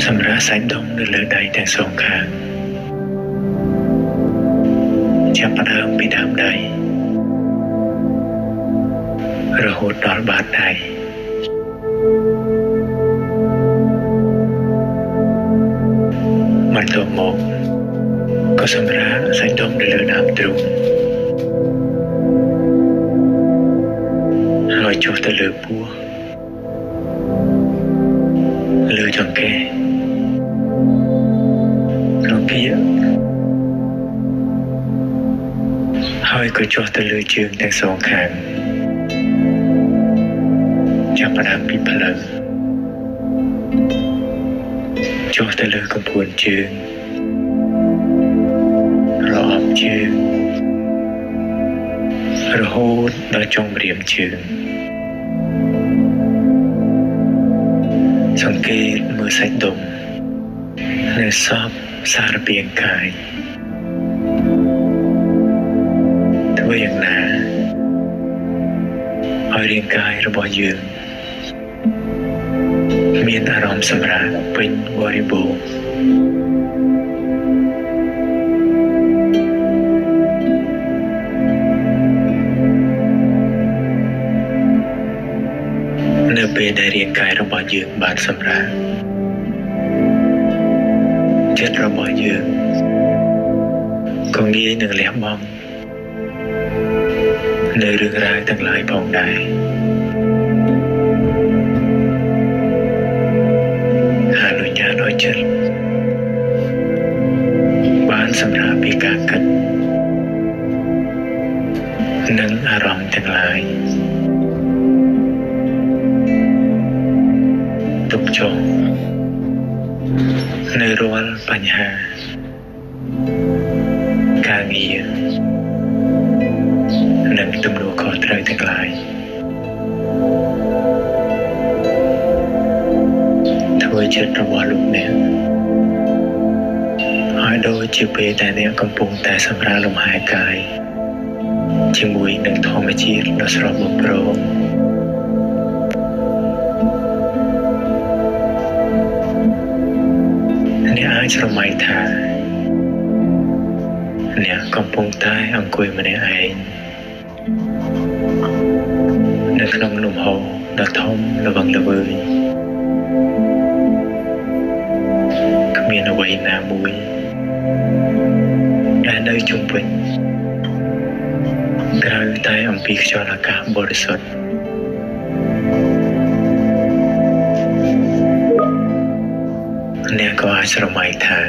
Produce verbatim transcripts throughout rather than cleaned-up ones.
សម្រាប់សាច់ដុំនៅលើដៃទាំងសងខាងចាប់ផ្ដើមពីដើមដៃរហូតដល់បាតដៃបន្ទាប់មកក៏សម្រាប់សាច់ដុំនៅលើដើមទ្រូងហើយចុះទៅលើពោះលើចង្កេះរគាហើយក៏ចុះទៅលើជើងទាំងសងខាងចាប់ផ្ដើមពីភ្លៅចុះទៅលើកំពូលជើងរអបជើងរហូតដល់ចុងម្រាមជើងសង្កេតមើលសាច់ដុំនៅសពសារពាង្គកាយធ្វើយ៉ាងណាឲ្យរាងកាយរបស់យើងមានអារម្មណ៍សម្រាកពេញបរិបូរណ៍នៅពេលដែលរាងកាយរបស់យើងបានសម្រាកចិត្តរបស់យើងក៏ងាយនឹងលះបង់នៅរឿងរ៉ាវទាំងឡាយផងដែរអនុញ្ញាតឲ្យចិត្តបានសម្រាប់ពីការគិតនិងអារម្មណ៍ទាំងឡាយទុកចុះនៅរាល់បញ្ហាការងារនិងទំនួលខុសត្រូវទាំងឡាយធ្វើចិត្តរបស់លោកអ្នកឲ្យដូចជាពេលដែលអ្នកកំពុងតែសម្រាលលំហែកាយជាមួយនឹងធម្មជាតិដ៏ស្រស់បំព្រងអ្នកអាចស្រមៃថាអ្នកកំពុងតែអង្គុយម្នាក់ឯងនៅក្នុងលំហដ៏ធំល្វឹងល្វើយគ្មានអ្វីណាមួយដែលនៅជុំវិញក្រៅតែអំពីខ្យល់អាកាសបរិសុទ្ធអ្នកក៏អាចស្រមៃថា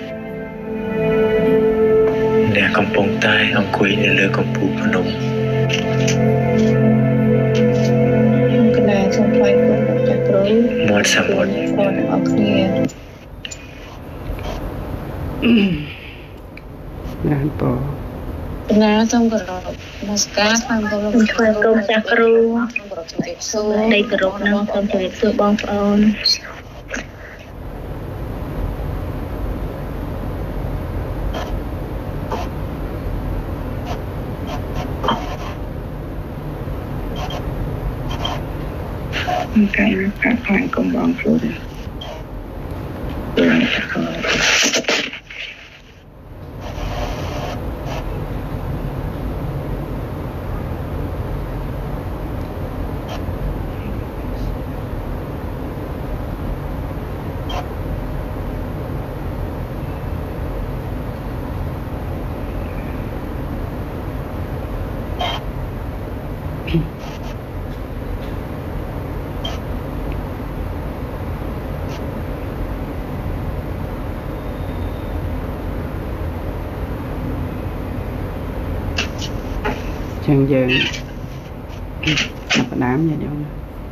អ្នកកំពុងតែអង្គុយនៅលើកំពូលភ្នំកណ្ដាលសូមថ្លែងគុំចាស់គ្រូមាត់សមុទ្របងប្អូនគ្នាណានពរណាសូមគោរពនមស្ការខាងបងលោកជួយគុំចាស់គ្រូដីគោរពនិងសូមជម្រាបសួរបងប្អូនកាយកាត់ខ្លាំងកំបងខ្លួនទៅចាស់គ្រូចឹងយើងចាប់ផ្ដើមញាតិញោម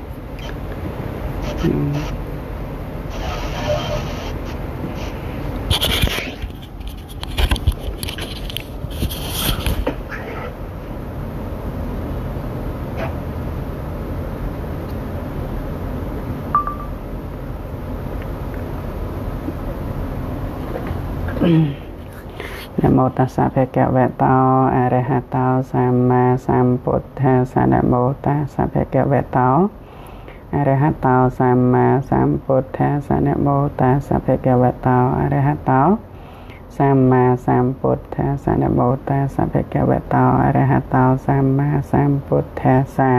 นะโมตัสสะภะคะวะโตอะระหะโตสัมมาสัมพุทธัสสะนะโมตัสสะภะคะวะโตอะระหะโตสัมมาสัมพุทธัสสะนะโมตัสสะภะคะวะโตอะระหะโตสัมมาสัมพุทธัสสะนะโมตัสสะภะคะวะโตอะระหะโตสัมมาสัมพุทธัสสะ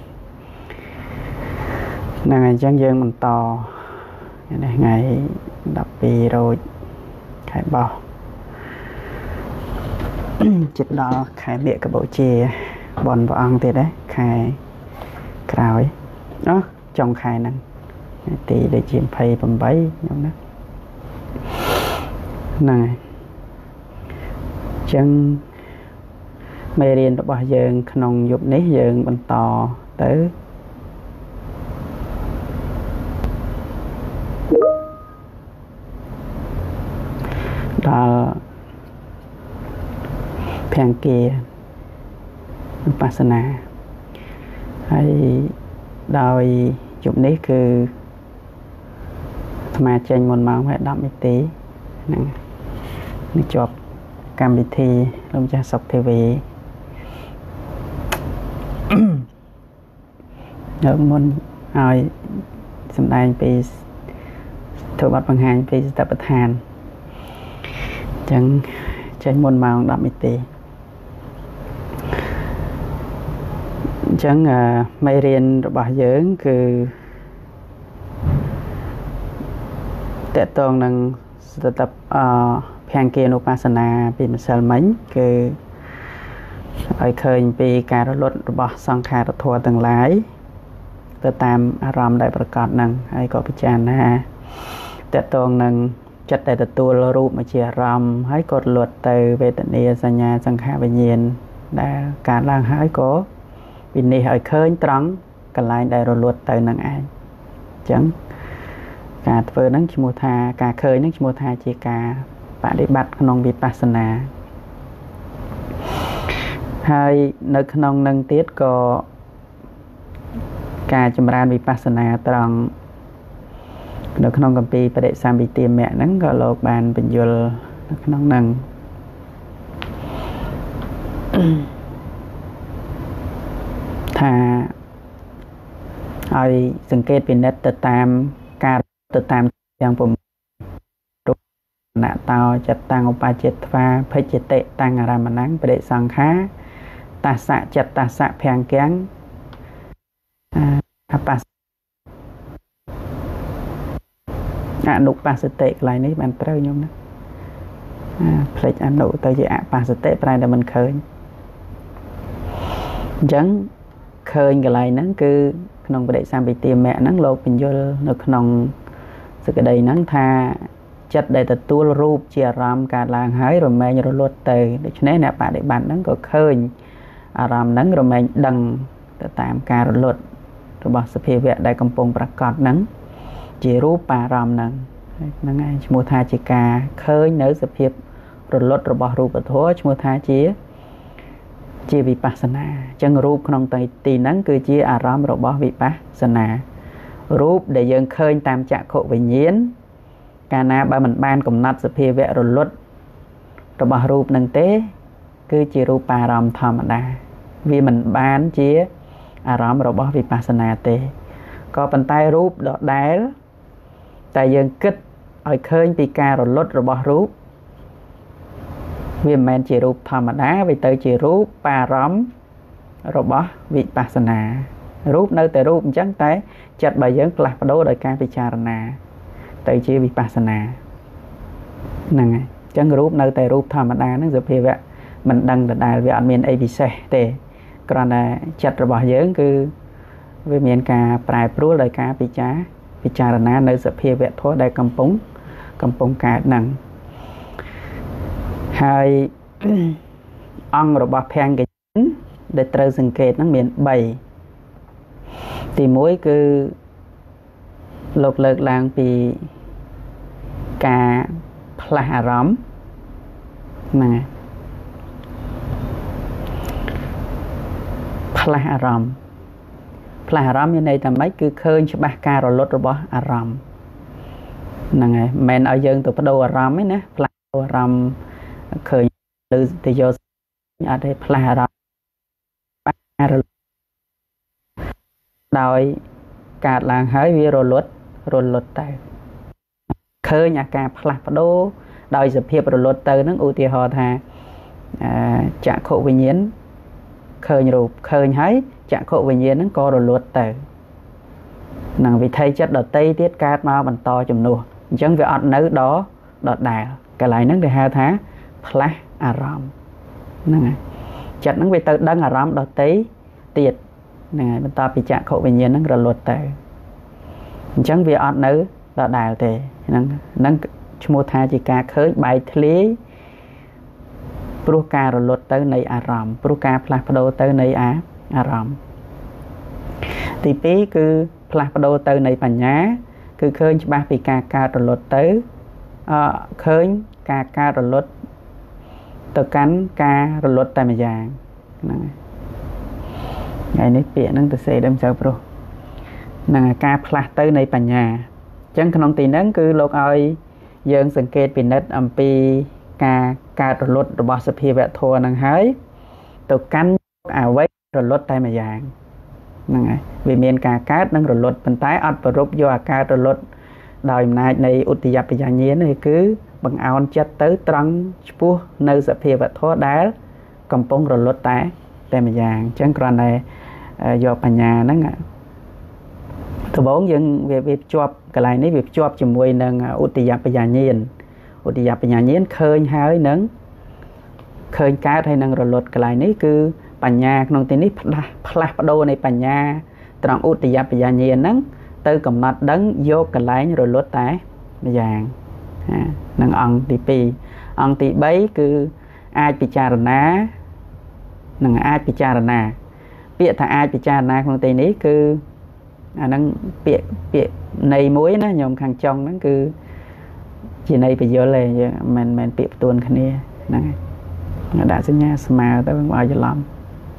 นั่นไงจังយើងបន្តនេះថ្ងៃដប់ពីររោចខែបោះចិត្តដល់ខែមាឃបូជាបនព្រះអង្គទៀតដែរខែក្រោយអោះចុងខែហ្នឹងទីដូចជាยี่สิบแปดខ្ញុំណាហ្នឹងហើយចឹងមេរៀនរបស់យើងក្នុងយប់នេះយើងបន្តទៅដល់ភង្គាវិបស្សនាហើយដោយយប់នេះគឺអាត្មាចេញមុនម៉ោងហើយដប់នាទីហ្នឹងនេះជាប់កម្មវិធីលោកម្ចាស់សុខទេវីយកមុនឲ្យសម្ដែងពីធ្វើបទបង្ហាញពីសតិប្បដ្ឋានអញ្ចឹងចេញមុនម៉ោងដប់នាទីអញ្ចឹងមេរៀនរបស់យើងគឺតកតងនឹងសតិប្បអភង្គានុបស្សនាពីម្សិលមិញគឺឲ្យឃើញពីការរលត់របស់សង្ខារធម៌ទាំងឡាយទៅតាមអារម្មណ៍ដែលប្រកបនឹងហើយក៏ពិចារណាតកតងនឹងចិត្តដែលទទួលរូបមកជាអារម្មណ៍ហើយក៏រលត់ទៅវេទនាសញ្ញាសង្ខារវិញ្ញាណដែលកើតឡើងហើយក៏វិនិច្ឆ័យឲ្យឃើញត្រង់កន្លែងដែលរលត់ទៅនឹងឯងអញ្ចឹងការធ្វើហ្នឹងឈ្មោះថាការឃើញហ្នឹងឈ្មោះថាជាការបដិបត្តិក្នុងវិបស្សនាហើយនៅក្នុងនឹងទៀតក៏ការចម្រើនវិបស្សនាត្រង់នៅក្នុងគម្ពីរបដិសម្ពិទាមគ្គហ្នឹងក៏លោកបានបញ្យល់នៅក្នុងនឹងថាឲ្យសង្កេតពិនិត្យទៅតាមការទៅតាមទាំងពុំរូបណតោចិត្តតាំងឧបចេតធ្វាភិជ្ជតិតាំងអារមណੰបដិសង្ខាតាសៈចិត្តតាសៈភង្គੰអបស្សអនុបស្សតិកន្លែងនេះបានត្រូវខ្ញុំណាផ្លេចអនុទៅជាអបស្សតិប្រែតែមិនឃើញអញ្ចឹងឃើញកន្លែងហ្នឹងគឺក្នុងបដិសម្ពិទាមគ្គហ្នឹងលោកបញ្យល់នៅក្នុងសក្តីហ្នឹងថាចិត្តដែលទទួលរូបជាអារម្មណ៍កើតឡើងហើយរមែងរលត់ទៅដូច្នេះអ្នកបដិបត្តិហ្នឹងក៏ឃើញអារម្មណ៍ហ្នឹងរមែងដឹងទៅតាមការរលត់របស់សភាវៈដែលកំពុងប្រកបហ្នឹងជារូបអារម្មណ៍ហ្នឹងហ្នឹងឯងឈ្មោះថាជាការឃើញនៅសភាពរលត់របស់រូបធម៌ឈ្មោះថាជាជាវិបស្សនាអញ្ចឹងរូបក្នុងទីហ្នឹងគឺជាអារម្មណ៍របស់វិបស្សនារូបដែលយើងឃើញតាមចក្ខុវិញ្ញាណកាលណាបើមិនបានកំណត់សភាវៈរលត់របស់រូបហ្នឹងទេគឺជារូបារម្មណ៍ធម្មតាវាមិនបានជាអារម្មណ៍របស់វិបស្សនាទេក៏ប៉ុន្តែរូបដដែលតែយើងគិតឲ្យឃើញពីការរលត់របស់រូបវាមិនមែនជារូបធម្មតាវាទៅជារូបអារម្មណ៍របស់វិបស្សនារូបនៅតែរូបអញ្ចឹងតែចិត្តរបស់យើងផ្លាស់ប្ដូរដោយការពិចារណាទៅជាវិបស្សនាហ្នឹងហើយអញ្ចឹងរូបនៅតែរូបធម្មតាហ្នឹងសភាវៈមិនដឹងដដែលវាអត់មានអីពិសេសទេគ្រាន់តែចិត្តរបស់យើងគឺវាមានការប្រែប្រួលដោយការពិចារពិចារណានៅសភាវៈធម៌ដែលកំពុងកំពុងកើតហ្នឹងហើយអង្គរបស់ភង្គញ្ញដែលត្រូវសង្កេតហ្នឹងមានបីទីមួយគឺលោកលើកឡើងពីការផ្លាស់អារម្មណ៍ហ្នឹងហើយផ្លាស់អារម្មណ៍ផ្លាស់អារម្មណ៍មានន័យថាម៉េចគឺឃើញច្បាស់ការរលត់របស់អារម្មណ៍ហ្នឹងហើយមិនមែនឲ្យយើងទៅបដូរអារម្មណ៍ទេណាផ្លាស់អារម្មណ៍ឃើញឬទៅយកអត់ទេផ្លាស់អារម្មណ៍ដោយកាតឡើងហើយវារលត់រលត់ទៅឃើញអាការផ្លាស់ប្ដូរដោយសភាពរលត់ទៅហ្នឹងឧទាហរណ៍ថាចក្ខុវិញ្ញាណឃើញរូបឃើញហើយចក្ខុវិញ្ញាណហ្នឹងក៏រលត់ទៅនឹងវិថីចិត្តដតីទៀតកើតមកបន្តជំនួសអញ្ចឹងវាអត់នៅដដដែលកន្លែងហ្នឹងគេហៅថាផ្លាស់អារម្មណ៍ហ្នឹងហើយចិត្តហ្នឹងវាទៅដឹងអារម្មណ៍ដតីទៀតហ្នឹងហើយបន្តពីចក្ខុវិញ្ញាណហ្នឹងរលត់ទៅអញ្ចឹងវាអត់នៅដដែលទេហ្នឹងហ្នឹងឈ្មោះថាជាការឃើញបែកធ្លាយព្រោះការរលត់ទៅនៃអារម្មណ៍ព្រោះការផ្លាស់ប្ដូរទៅនៃអាអារម្មណ៍ទីពីរគឺផ្លាស់ប្ដូរទៅនៃបញ្ញាគឺឃើញច្បាស់ពីការកើតរលត់ទៅអឺឃើញការកើតរលត់ទៅកាន់ការរលត់តែម្យ៉ាងហ្នឹងហើយនេះពាក្យហ្នឹងទៅសេដើមចៅប្រុសហ្នឹងការផ្លាស់ទៅនៃបញ្ញាអញ្ចឹងក្នុងទីហ្នឹងគឺលោកឲ្យយើងសង្កេតពិនិត្យអំពីការកើតរលត់របស់សភាវៈធម៌ហ្នឹងហើយទៅកាន់អ្វីរលត់តែម្យ៉ាងហ្នឹងហើយវាមានការកើតនិងរលត់ប៉ុន្តែអត់ប្ររពយកអាការរលត់ដោយអំណាចនៃឧទយបញ្ញាញាណនេះគឺបង្អោនចិត្តទៅត្រង់ឈ្មោះនៅសភាវៈធម៌ដែលកំពុងរលត់តែតែម្យ៉ាងអញ្ចឹងគ្រាន់តែយកបញ្ញាហ្នឹងដំបូងយើងវាវាភ្ជាប់កន្លែងនេះវាភ្ជាប់ជាមួយនឹងឧទយបញ្ញាញាណឧទយបញ្ញាញាណឃើញហើយនឹងឃើញកើតហើយនឹងរលត់កន្លែងនេះគឺបញ្ញាក្នុងទីនេះផ្លាស់ផ្លាស់ប្ដូរនៃបញ្ញាត្រង់ឧទយបញ្ញាញាណហ្នឹងទៅកំណត់ដឹងយកកន្លែងរលត់តែម្យ៉ាងនឹងអង្គទីពីរអង្គទីបីគឺអាចពិចារណានឹងអាចពិចារណាពាក្យថាអាចពិចារណាក្នុងទីនេះគឺអាហ្នឹងពាក្យពាក្យន័យមួយណាខ្ញុំខាងចុងហ្នឹងគឺជាន័យបញ្យលឯងមិនមែនពាក្យផ្ទួនគ្នាហ្នឹងហើយដាក់សញ្ញាស្មើទៅមិនឲ្យច្រឡំ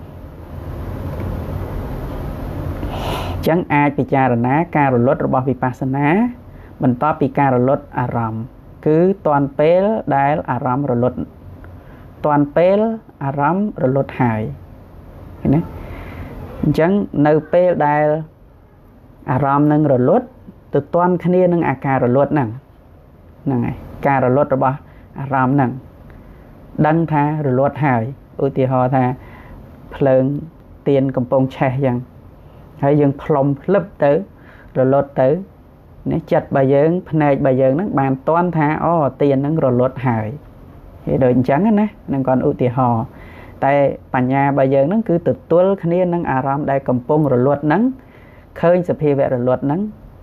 ចឹងអាចពិចារណាការរលត់របស់វិបស្សនាបន្ទាប់ពីការរលត់អារម្មណ៍គឺតាន់ពេលដែលអារម្មណ៍រលត់តាន់ពេលអារម្មណ៍រលត់ហើយឃើញទេអញ្ចឹងនៅពេលដែលអារម្មណ៍នឹងរលត់ទៅតាន់គ្នានឹងអាការរលត់ហ្នឹងហ្នឹងហើយការរលត់របស់អារម្មណ៍ហ្នឹងដឹងថារលត់ហើយឧទាហរណ៍ថាភ្លើងទៀនកំពុងឆេះយ៉ាងហើយយើងផ្លុំភ្លឹបទៅរលត់ទៅនេះចិត្តរបស់យើងភ្នែករបស់យើងហ្នឹងបានតន់ថាអូទៀនហ្នឹងរលត់ហើយគេដូចអញ្ចឹងណានឹងគាត់ឧទាហរណ៍តែបញ្ញារបស់យើងហ្នឹងគឺទទួលគ្នានឹងអារម្មណ៍ដែលកំពុងរលត់ហ្នឹងឃើញសភាវៈរលត់ហ្នឹង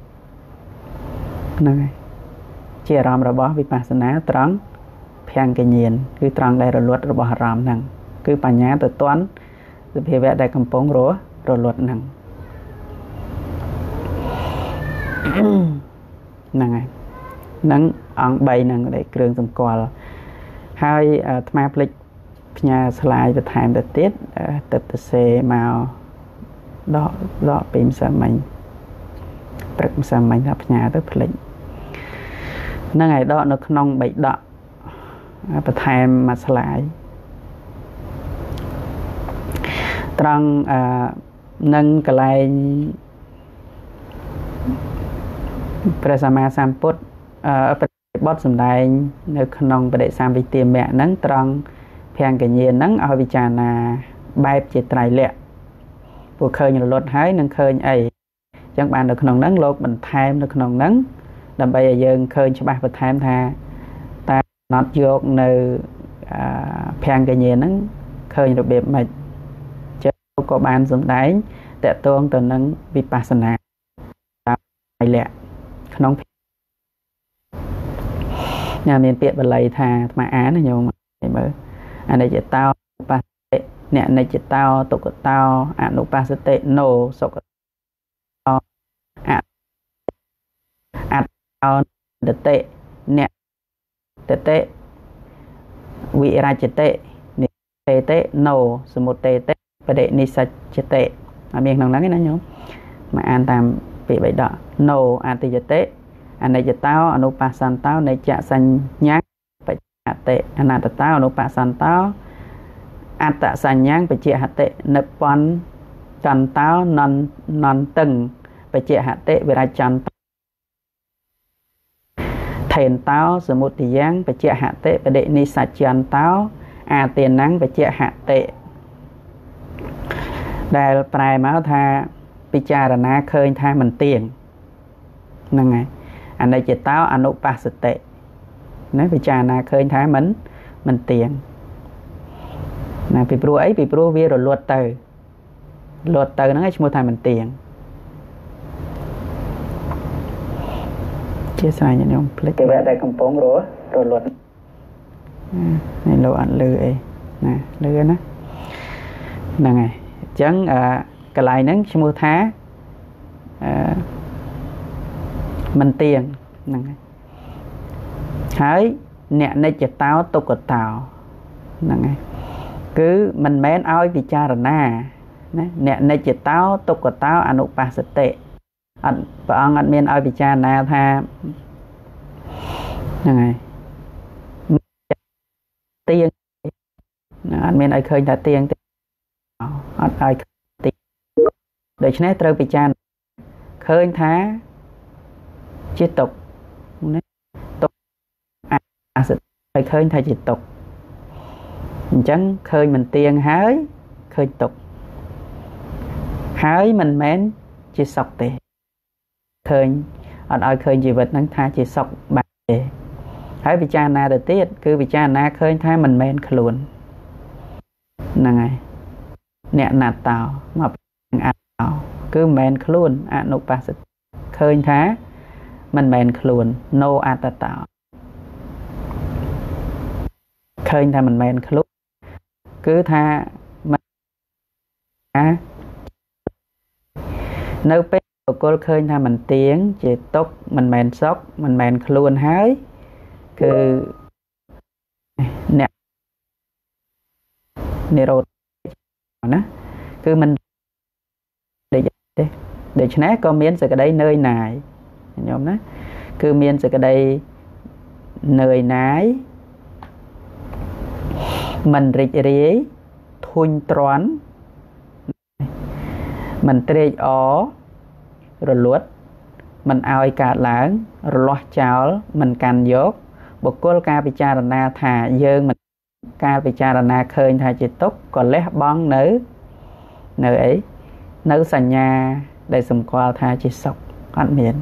ហ្នឹងហើយជាអារម្មណ៍របស់វិបស្សនាត្រង់ភង្គញ្ញាណគឺត្រង់ដែលរលត់របស់អារម្មណ៍ហ្នឹងគឺបញ្ញាទៅតន់សភាវៈដែលកំពុងររលត់ហ្នឹងហ្នឹងហើយហ្នឹងអង្គបីហ្នឹងដែលគ្រឿងសម្គាល់ហើយអាត្មាភ្លេចផ្ញើស្លាយបន្ថែមទៅទៀតទឹកទៅសេមកដកដកពីម្សិលមិញព្រឹកម្សិលមិញថាផ្ញើទៅភ្លេចហ្នឹងហើយដកនៅក្នុងបៃដកបន្ថែមមួយស្លាយត្រង់អឺនឹងកន្លែងព្រះសម្មាសម្ពុទ្ធអឺប្រតិបត្តិសម្ដែងនៅក្នុងបដិសម្ពិទាមៈហ្នឹងត្រង់ភង្គញ្ញាណហ្នឹងឲ្យពិចារណាបែបជាត្រៃលក្ខណ៍ពួកឃើញរលត់ហើយនឹងឃើញអីអញ្ចឹងបាននៅក្នុងហ្នឹងលោកបន្ថែមនៅក្នុងហ្នឹងដើម្បីឲ្យយើងឃើញច្បាស់បន្ថែមថាតើណត់យកនៅភង្គញ្ញាណហ្នឹងឃើញរបៀបម៉េចចឹងក៏បានសម្ដែងតកតងទៅនឹងវិបស្សនាត្រៃលក្ខណ៍ក្នុងញ៉ាមានពាក្យបាលីថាអាត្មាអានណាញោមមើលអនិច្ចតោបស្សតិអ្នកនិច្ចតោទុក្ខតោអនុបស្សតិណោសុខតោអអត្តោដតិអ្នកតតិវិរច្ចតិនិតេតិណោសមុតេតិបដិនិសច្ចតិអត់មានក្នុងហ្នឹងទេណាញោមមកអានតាមពាក្យបៃដកណោអតិយតិអនិច្ចតោអនុបស្សន្តោនិច្ចសញ្ញាបច្ចតិអនត្តតោអនុបស្សន្តោអត្តសញ្ញាបច្ចហតិនិពន្ធចន្តោនននតឹងបបច្ចៈហតិវិរចន្ទថេនតោសមុទយ៉ាងបច្ចៈហតិបដិនិសច្ចន្តោអាទានំបច្ចៈហតិដែលប្រែមកថាពិចារណាឃើញថាមិនទៀងហ្នឹងហើយអនិច្ចតោអនុបស្សតិណាពិចារណាឃើញថាមិនមិនទៀងណាពីព្រោះអីពីព្រោះវារលត់ទៅលត់ទៅហ្នឹងឯងឈ្មោះថាមិនទៀងជាស្រ័យញោមភ្លេចតែដែលកំពុងររលត់នេះលោកអត់លឺអីណាលឺណាហ្នឹងហើយអញ្ចឹងកន្លែងហ្នឹងឈ្មោះថាអឺមិនទៀងហ្នឹងហើយហើយអ្នកនិច្ចតោទុក្ខតោហ្នឹងហើយគឺមិនមែនឲ្យពិចារណាណាអ្នកនិច្ចតោទុក្ខតោអនុបស្សតិអត់ព្រះអង្គអត់មានឲ្យពិចារណាថាហ្នឹងហើយទៀងអត់មានឲ្យឃើញថាទៀងទេអត់ឲ្យទៀងដូច្នេះត្រូវពិចារណាឃើញថាជាទុក្ខណាទុក្ខអសតិឲ្យឃើញថាជាទុក្ខអញ្ចឹងឃើញមិនទៀងហើយឃើញទុក្ខហើយមិនមែនជាសុខទេឃើញអត់ឲ្យឃើញជីវិតហ្នឹងថាជាសុខបាទទេហើយពិចារណាទៅទៀតគឺពិចារណាឃើញថាមិនមែនខ្លួនហ្នឹងហើយអ្នកណាត់តោមកអត្តោគឺមិនមែនខ្លួនអនុបស្សតិឃើញថាមិនមែនខ្លួន no អត្តតោឃើញថាមិនមែនខ្លួនគឺថានៅពេលបុគ្គលឃើញថាមិនទៀងជាទុក្ខមិនមែនសុខមិនមែនខ្លួនហើយគឺអ្នកនិរោធណាគឺមិនទេដូច្នេះក៏មានសេចក្តីនឿយណាយញោមណាគឺមានសេចក្តីនឿយណាយមិនរីករាយធុញទ្រាន់មិនត្រេកអររលត់មិនឲ្យកើតឡើងរលាស់ចោលមិនកាន់យកបុគ្គលការពិចារណាថាយើងមិនការពិចារណាឃើញថាជាទុក្ខក៏លះបង់នៅនៅអីនៅសញ្ញាដែលសម្គាល់ថាជាសុខអត់មាន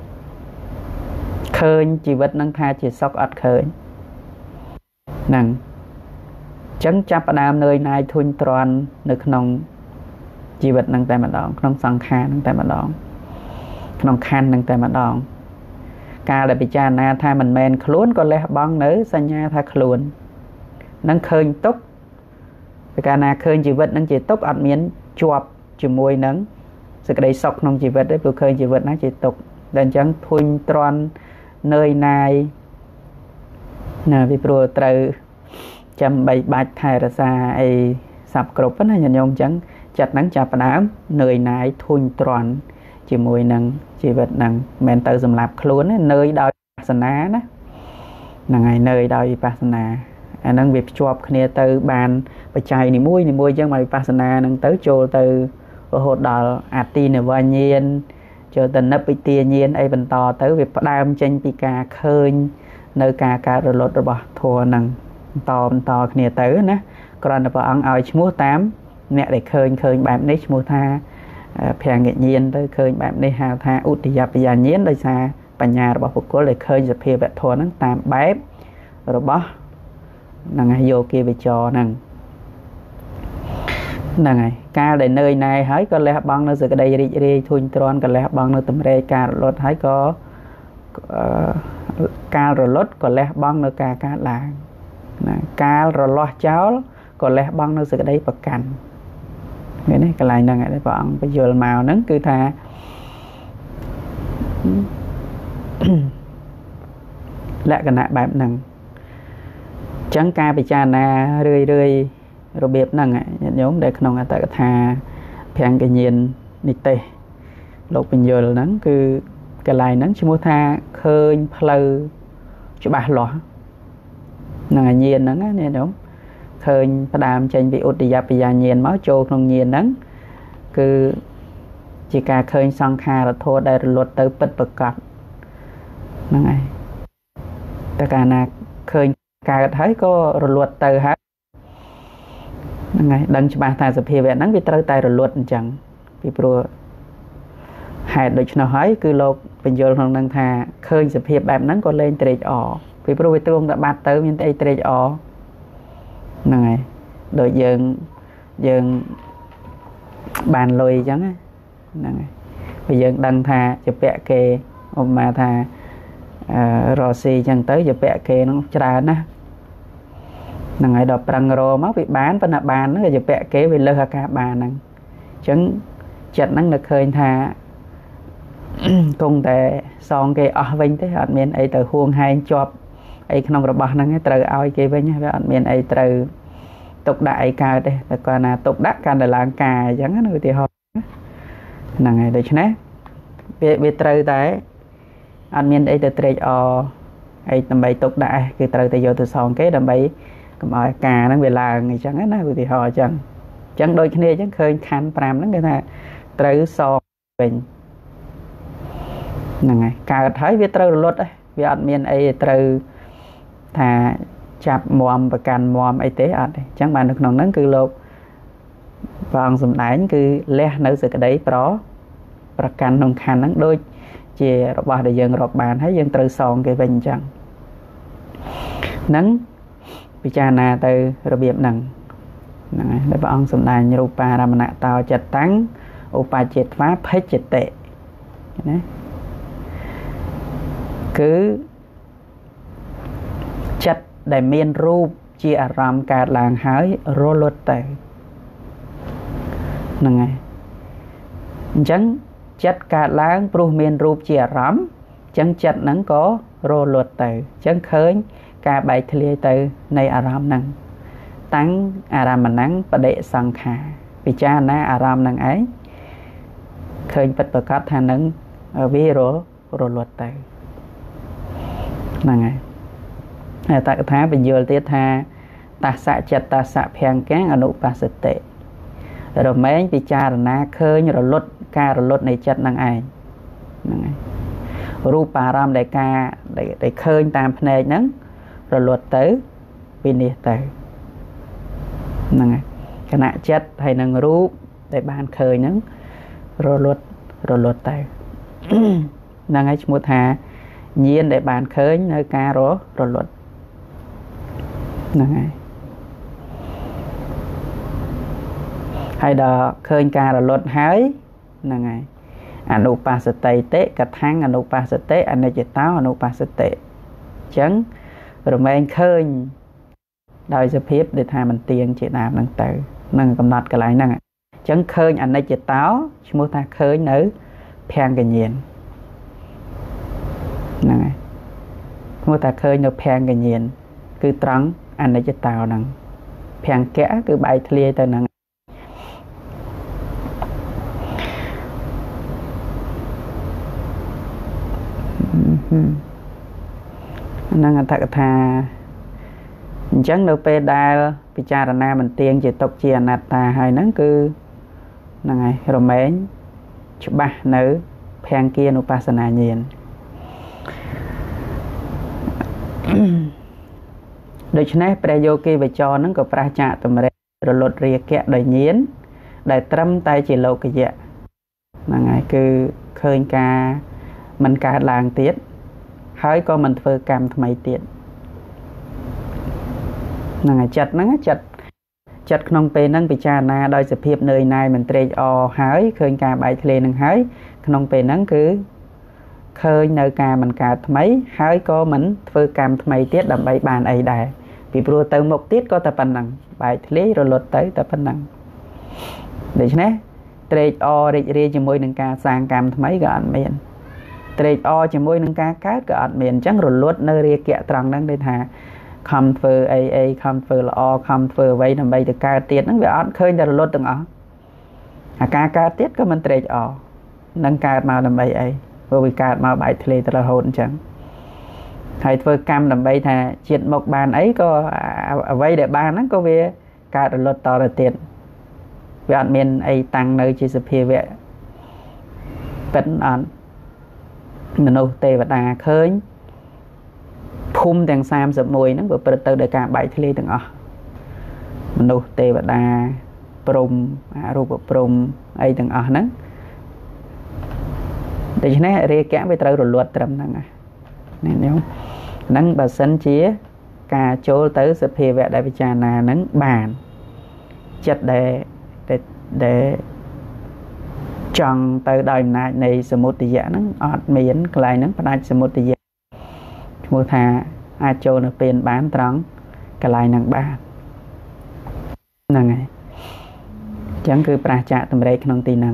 ឃើញជីវិតនឹងថាជាសុខអត់ឃើញហ្នឹងអញ្ចឹងចាប់ផ្ដើមនឿយណាយធុញទ្រាន់នៅក្នុងជីវិតនឹងតែម្ដងក្នុងសង្ខារនឹងតែម្ដងក្នុងខណ្ឌនឹងតែម្ដងការដែលពិចារណាថាមិនមែនខ្លួនក៏លះបង់នៅសញ្ញាថាខ្លួននឹងឃើញទុក្ខពីកាលណាឃើញជីវិតនឹងជាទុក្ខអត់មានជាប់ជាមួយនឹងសេចក្តីសុខក្នុងជីវិតទេព្រោះឃើញជីវិតហ្នឹងជាទុក្ខតែអញ្ចឹងធុញទ្រាន់នឿយណាយណាពីព្រោះត្រូវចាំបីបាច់ថែរក្សាអីសັບគ្រប់ណាញាតិញោមអញ្ចឹងចិត្តហ្នឹងចាប់ផ្ដើមនឿយណាយធុញទ្រាន់ជាមួយនឹងជីវិតហ្នឹងមិនមែនទៅសម្លាប់ខ្លួនទេនឿយដោយវិបស្សនាណាហ្នឹងហើយនឿយដោយវិបស្សនាអាហ្នឹងវាភ្ជាប់គ្នាទៅបានបច្ច័យនីមួយនីមួយអញ្ចឹងមកវិបស្សនាហ្នឹងទៅចូលទៅរហូតដល់អតិនិវញ្ញាណចូលទៅនិព្វិទាញ្ញាណអីបន្តទៅវាផ្ដើមចេញពីការឃើញនៅការកើតរលត់របស់ធម៌ហ្នឹងបន្តបន្តគ្នាទៅណាគ្រាន់តែព្រះអង្គឲ្យឈ្មោះតាមអ្នកដែលឃើញឃើញបែបនេះឈ្មោះថាភញ្ញញ្ញាណទៅឃើញបែបនេះហៅថាឧទយបញ្ញាញាណដោយសារបញ្ញារបស់បុគ្គលដែលឃើញសភាវៈធម៌ហ្នឹងតាមបែបរបស់ហ្នឹងហើយយោគីវិចរហ្នឹងហ្នឹងហើយការដែលនឿយណាយហើយក៏លះបង់នៅសេចក្តីរីករាយធុញទ្រាន់ក៏លះបង់នៅតម្រេការរលត់ហើយក៏ការរលត់ក៏លះបង់នៅការកើតឡើងណាការរលាស់ចោលក៏លះបង់នៅសេចក្តីប្រកាន់ឃើញទេកន្លែងហ្នឹងឯងព្រះអង្គបញ្យល់មកហ្នឹងគឺថាលក្ខណៈបែបហ្នឹងអញ្ចឹងការពិចារណារឿយរឿយរបៀបហ្នឹងញាតិញោមដែលក្នុងអត្តកថាភញ្ញញ្ញាណនិទេសលោកបញ្យល់ហ្នឹងគឺកន្លែងហ្នឹងឈ្មោះថាឃើញផ្លូវច្បាស់លាស់នឹងញ្ញាណហ្នឹងណាញាតិញោមឃើញផ្ដើមចេញពីឧទយបញ្ញាញាណមកចូលក្នុងញាណហ្នឹងគឺជាការឃើញសង្ខារធម៌ដែលរលត់ទៅពិតប្រាកដហ្នឹងហើយតែកាលណាឃើញកើតហើយក៏រលត់ទៅហើយហ្នឹងហើយដឹងច្បាស់ថាសភាវៈហ្នឹងវាត្រូវតែរលត់អញ្ចឹងពីព្រោះហេតុដូច្នោះហើយគឺលោកបញ្យល់ក្នុងនឹងថាឃើញសភាពបែបហ្នឹងក៏លែងត្រេកអរពីព្រោះវាទ្រង់តែបាត់ទៅមានតែអីត្រេកអរហ្នឹងហើយដូចយើងយើងបានលុយអញ្ចឹងហ្នឹងហើយពេលយើងដឹងថាជាពាក់គេឧបមាថាអឺរស់ស៊ីអញ្ចឹងទៅជាពាក់គេហ្នឹងច្រើនណាស់ហ្នឹងហើយដល់ប្រឹងរមកវាបានប៉ុន្តែបានហ្នឹងជាពាក់គេវាលើសអាការបានហ្នឹងអញ្ចឹងចិត្តហ្នឹងនឹកឃើញថាគង់តែសងគេអស់វិញទេអត់មានអីទៅហួងហែងជាប់អីក្នុងរបស់ហ្នឹងត្រូវឲ្យគេវិញវាអត់មានអីត្រូវទុកដាក់អីកើតទេតែគាត់ណាទុកដាក់កាន់តែឡើងការអញ្ចឹងណាឧទាហរណ៍ហ្នឹងហើយដូច្នេះវាវាត្រូវតែអត់មានអីទៅត្រេកអរអីដើម្បីទុកដាក់គឺត្រូវតែយកទៅសងគេដើម្បីកុំឲ្យការហ្នឹងវាឡើងអញ្ចឹងណាឧទាហរណ៍អញ្ចឹងអញ្ចឹងដូចគ្នាអញ្ចឹងឃើញខណ្ឌប្រាំហ្នឹងគេថាត្រូវសងវិញហ្នឹងហើយកើតហើយវាត្រូវរលត់ហើយវាអត់មានអីត្រូវថាចាប់មមប្រកាន់មមអីទេអត់ទេអញ្ចឹងបាននៅក្នុងហ្នឹងគឺលោកព្រះអង្គសម្ដែងគឺលះនៅសេចក្តីប្រប្រកាន់ក្នុងខណ្ឌហ្នឹងដូចជារបស់ដែលយើងរកបានហើយយើងត្រូវសងគេវិញអញ្ចឹងហ្នឹងពិចារណាទៅរបៀបហ្នឹងហ្នឹងហើយដែលព្រះអង្គសម្ដែងរូបារមណតោចិត្តតាំងឧបចេតវាភេជ្ជតិណាគឺចិត្តដែលមានរូបជាអារម្មណ៍កើតឡើងហើយរលត់ទៅហ្នឹងហើយអញ្ចឹងចិត្តកើតឡើងព្រោះមានរូបជាអារម្មណ៍អញ្ចឹងចិត្តហ្នឹងក៏រលត់ទៅអញ្ចឹងឃើញការបែកធ្លាយទៅនៃអារម្មណ៍ហ្នឹងតាំងអារម្មណ៍ហ្នឹងបដិសង្ខារពិចារណាអារម្មណ៍ហ្នឹងឯងឃើញពិតប្រាកដថានឹងវាររលត់ទៅហ្នឹងហើយហើយតកថាបញ្យល់ទៀតថាតស្សចិត្តតស្សភង្គំអនុបស្សតិរមែងពិចារណាឃើញរលត់ការរលត់នៃចិត្តនឹងឯងហ្នឹងហើយរូបអារម្មណ៍ដែលការដែលឃើញតាមភ្នែកហ្នឹងរលត់ទៅវិនិច្ឆ័យទៅហ្នឹងហើយគណៈចិត្តហើយនឹងរូបដែលបានឃើញហ្នឹងរលត់រលត់ទៅហ្នឹងហើយឈ្មោះថាញាណដែលបានឃើញនៅការររលត់ហ្នឹងហើយហើយដល់ឃើញការរលត់ហើយហ្នឹងហើយអនុបស្សតិតិកថាំងអនុបស្សតិអនិច្ចតោអនុបស្សតិអញ្ចឹងរមែងឃើញដោយសភាពដែលថាមិនទៀងជាដើមហ្នឹងទៅនឹងកំណត់កន្លែងហ្នឹងអញ្ចឹងឃើញអនិច្ចតោឈ្មោះថាឃើញនៅភង្គញាណហ្នឹងហើយឈ្មោះថាឃើញនៅភង្គញាណគឺត្រង់អនិច្ចតោហ្នឹងភង្គៈគឺបែកធ្លាយទៅហ្នឹងហ្នឹងអត្ថកថាអញ្ចឹងនៅពេលដែលពិចារណាមិនទៀងជាទុកជាអនត្តាហើយហ្នឹងគឺហ្នឹងហើយរមែងច្បាស់នៅភង្គានុបស្សនាញាណដូច្នេះព្រះយោគីវចរហ្នឹងក៏ប្រះចាកតម្រេរលត់រាគៈដោយញាណដែលត្រឹមតែជាលោកយៈហ្នឹងហើយគឺឃើញការមិនកើតឡើងទៀតហើយក៏មិនធ្វើកម្មថ្មីទៀតហ្នឹងហើយចិត្តហ្នឹងចិត្តចិត្តក្នុងពេលហ្នឹងពិចារណាដោយសភាពនឿយណាយមិនត្រេកអរហើយឃើញការបែកធ្លាយហ្នឹងហើយក្នុងពេលហ្នឹងគឺឃើញនៅការមិនកើតថ្មីហើយក៏មិនធ្វើកម្មថ្មីទៀតដើម្បីបានអីដែរពីព្រោះទៅមុខទៀតក៏តែប៉ុណ្្នឹងបែកធ្លាយរលត់ទៅតែប៉ុណ្្នឹងដូច្នេះត្រេកអររីករាយជាមួយនឹងការសាងកម្មថ្មីក៏អត់មានត្រេកអរជាមួយនឹងការកើតក៏អត់មានអញ្ចឹងរលត់នៅរាគៈត្រង់ហ្នឹងដូចថាខំធ្វើអីអីខំធ្វើល្អខំធ្វើអ្វីដើម្បីទៅកើតទៀតហ្នឹងវាអត់ឃើញតែរលត់ទាំងអស់អាការកើតទៀតក៏មិនត្រេកអរនឹងកើតមកដើម្បីអីព្រោះវាកើតមកបែកធ្លាយទៅរហូតអញ្ចឹងហើយធ្វើកម្មដើម្បីថាជាតិមកបានអីក៏អ្វីដែលបានហ្នឹងក៏វាកើតរលត់តទៅទៀតវាអត់មានអីតាំងនៅជាសភាវៈเป็นอันมนุษย์เทวดาเคยภูมิแต่งสามสิบมวยนั่นเปิดเตอร์โดยการใบทะเลต่างอ๋อมนุษย์เทวดาปรุมรูปปรุมไอ้ต่างอ๋อนั้นแต่ฉะนั้นเรียกแกะไปเตอร์รวดเติมนั่งไงนี่เนาะนั่งบัดสันเชียกาโจลเตอร์สเปรย์แวดได้พิจารณานั่งบานจัดได้ได้ได้จังเตอร์ได้ในในสมุติยะนั่งอดเมียนกลายนั่งพนักสมุติยะมูธาอาโจนเป็นบ้านตรังกลายนั่งบ้านนั่งไงจังคือปราชญ์ตำเรขนองตีนัง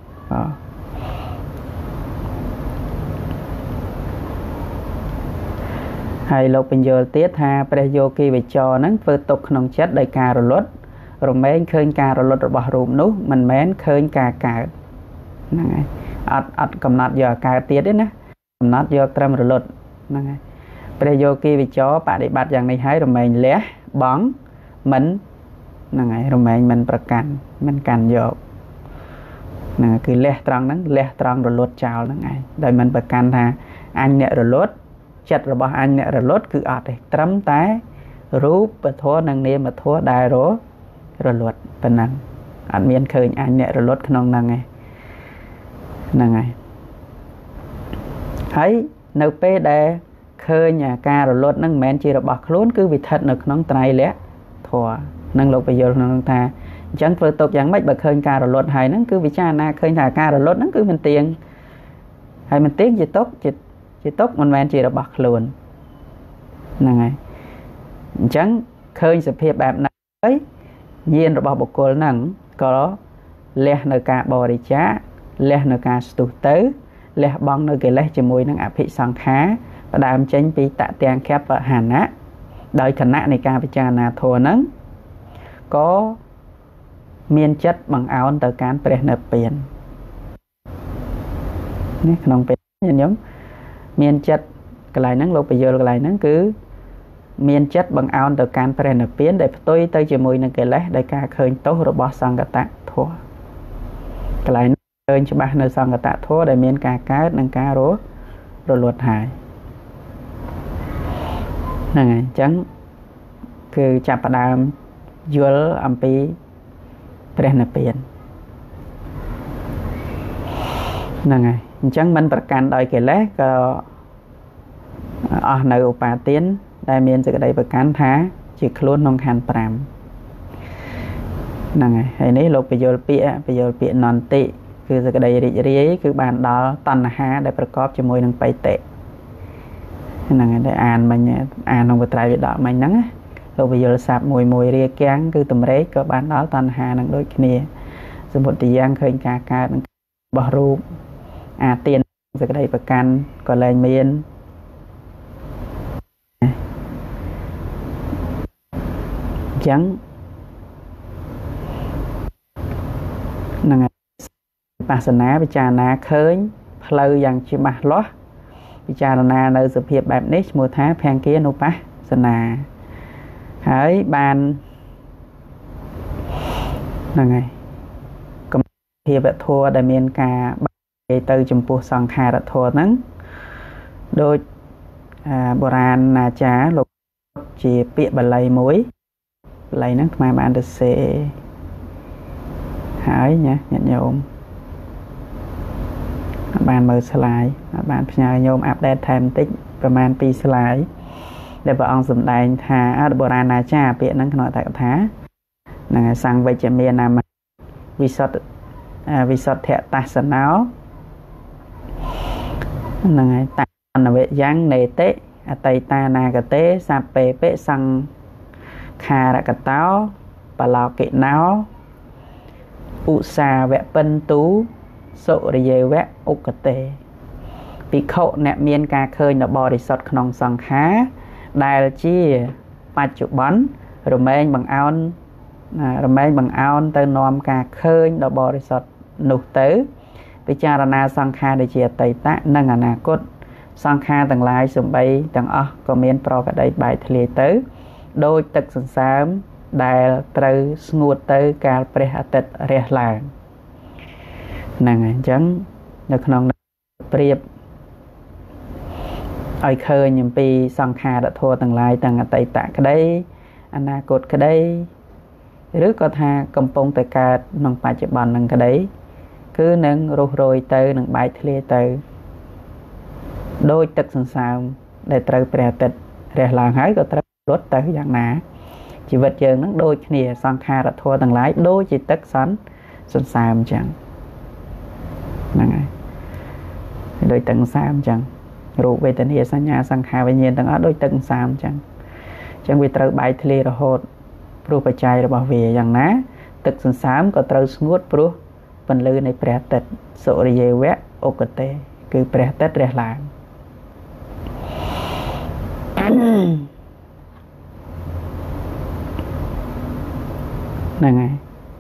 ให้เราเป็นโยเตียธาประโยคีวิจอนั้นเปิดตกขนมชัดได้การลดรวมแม้นเคยการลดระบาดรูมนู้มันแม้นเคยการการนั่งไงอัดอัดกำนัดยาการเตียด้วยนะกำนัดยาตรมลดนั่งไงประโยคีวิจอปฏิบัติอย่างในให้รวมแม้นเละบ้องมันนั่งไงรวมแม้นมันประกันมันกันโยกนั่นคือเละตรังนั้นเละตรังลดเจ้านั่งไงโดยมันประกันท่าอันเนี่ยลดจัดระบาอันเนี่ยระลดคืออาจจะตรำแต่รูปปะท้อนังเนียมาท้อได้หรอระลดเป็นนั้นอันเมียนเคยอันเนี่ยระลดขนองนั่งไงนั่งไงให้ในเป้ได้เคยเนี่ยการระลดนั่งแมนจีระบาคล้นคือวิถัดในขนองไตรเละถั่วนั่งลงไปโยนขนองตาจังเปิดตกอย่างไม่บักเคยการระลดให้นั่นคือวิจารณาเคยถ่ายการระลดนั่นคือมันเตียงให้มันเตียงจิตตกจิตจิตตกมันแมนจีระบักลวนนั่งไงจังเคยสเพียบแบบนั้นเอ้ยเย็นระบบุคคลนั่งก็เลี้ยในการบริจาคเลี้ยในการสุเตอร์เลี้ยบ้องในการเลี้ยจมูกนั่งอภิสังขาประดามเจนปีตะเตียงแคบประหารนะโดยคณะในการพิจารณาโทนั้นก็เมียนจัดบังเอาต่อการเปลี่ยนเปลี่ยนนี่ขนมเป็นอย่างนี้เมียนจัดกลายนั้นเราไปเยอะกลายนั้นคือเมียนจัดบางเอาต่อการเปลี่ยนเปลี่ยนได้ตัวเตยจมูกนั่งเกล้ได้การเคยโตระบอบสังกตะทัวกลายนั้นเคยฉบับในสังกตะทัวได้เมียนการการนั่งการรู้รู้ลดหายนั่นไงจังคือจับประดามยัวอัมพีเปลี่ยนเปลี่ยนนั่นไงจังมันประกันโดยเกล้ก็อ๋อในอุปาเตียนได้เมียนจะได้ประกันท้าจีคลุ้นนองคันปรามนั่นไงไอ้นี้เราไปโยนเปียไปโยนเปียนอนติคือจะได้ริริยคือบานดอตันหาได้ประกอบจมูกนั่งไปเตะนั่นไงได้อ่านมันเนี่ยอ่านลงไปไตรวิดามันนั่งเราไปโยนสับมวยมวยเรียกแกงคือตุ่มเล็กก็บานดอตันหานั่งโดยนี้สมมติยังเคยการการบารูอาเตียนจะได้ประกันก็เลยเมียนจังนั่งปัสนาพิจารณาเคยเพลย์อย่างชิมาล้อพิจารณาในสภาพแบบนี้มูท้าแพงเกียนุปัสนาหายบานนั่งไงก็เพียบทัวได้เมียนกาเตยจมพูสังขารทัวนั้นโดยโบราณนาจาหลบจีเปียบไหลมวยไหลนั้นมาบานเดเซหายเนี่ยnhậnโยมบานมือสลายบานพญาโยมอัปเดตไทม์ติ๊กประมาณปีสลายได้บอกองสมได้ทาโบราณนาจาเปียนั้นขนาดแต่กท้านั่งสั่งไปจะมีนามาวิสัตวิสัตเถตัสนาวนั่งไงตานเวยังเนเตะไตตานากเตะซาเปเปสังคาระกะเต้าปลาเกะนาวอุซาเวะเป็นตูโสริเยเวะอุกเตปีเขาเนี่ยเมียนกาเคยนบริสุทธิ์ขนมสังขาได้จีปัจจุบันรำเองบังเอารำเองบังเอาเติมนอมกาเคยนบริสุทธิ์นุเตอพิจารณาสังขารได้เจียไตตะนั่งอนาคตสังขารต่างหลายสมบัยต่างอ๋อก็เมียนปรากฏได้ใบทะเลเตอโดยตึกสันสามได้ตรึงงูเตอการเปรียติเรียหลางนั่งไงจังនៅក្នុងប្រៀបឲ្យឃើញអំពីសង្ខារធម៌ទាំងឡាយទាំងអតីតក្តីអនាគតក្តីឬក៏ថាកំពុងតែកើតក្នុងបច្ចុប្បន្ននឹងក្តីគឺនឹងរុះរយទៅនឹងបែកធ្លាយទៅដោយទឹកសន្សើមដែលត្រូវព្រះអាទិត្យរះឡើងហើយក៏ត្រូវលត់ទៅយ៉ាងណាជីវិតយើងនឹងដូចគ្នាសង្ខារធម៌ទាំងឡាយដូចជាទឹកសន្សន្សើមអញ្ចឹងហ្នឹងហើយដូចទឹកសន្សើមអញ្ចឹងរូបវេទនាសញ្ញាសង្ខារវិញ្ញាណទាំងអស់ដូចទឹកសន្សើមអញ្ចឹងអញ្ចឹងវាត្រូវបែកធ្លាយរហូតព្រោះបច្ច័យរបស់វាយ៉ាងណាទឹកសន្សើមក៏ត្រូវស្ងួតព្រោះពន្លឺនៃព្រះអាទិត្យសុរិយវៈឧគតេគឺព្រះអាទិត្យរះឡើងហ្នឹងហើយ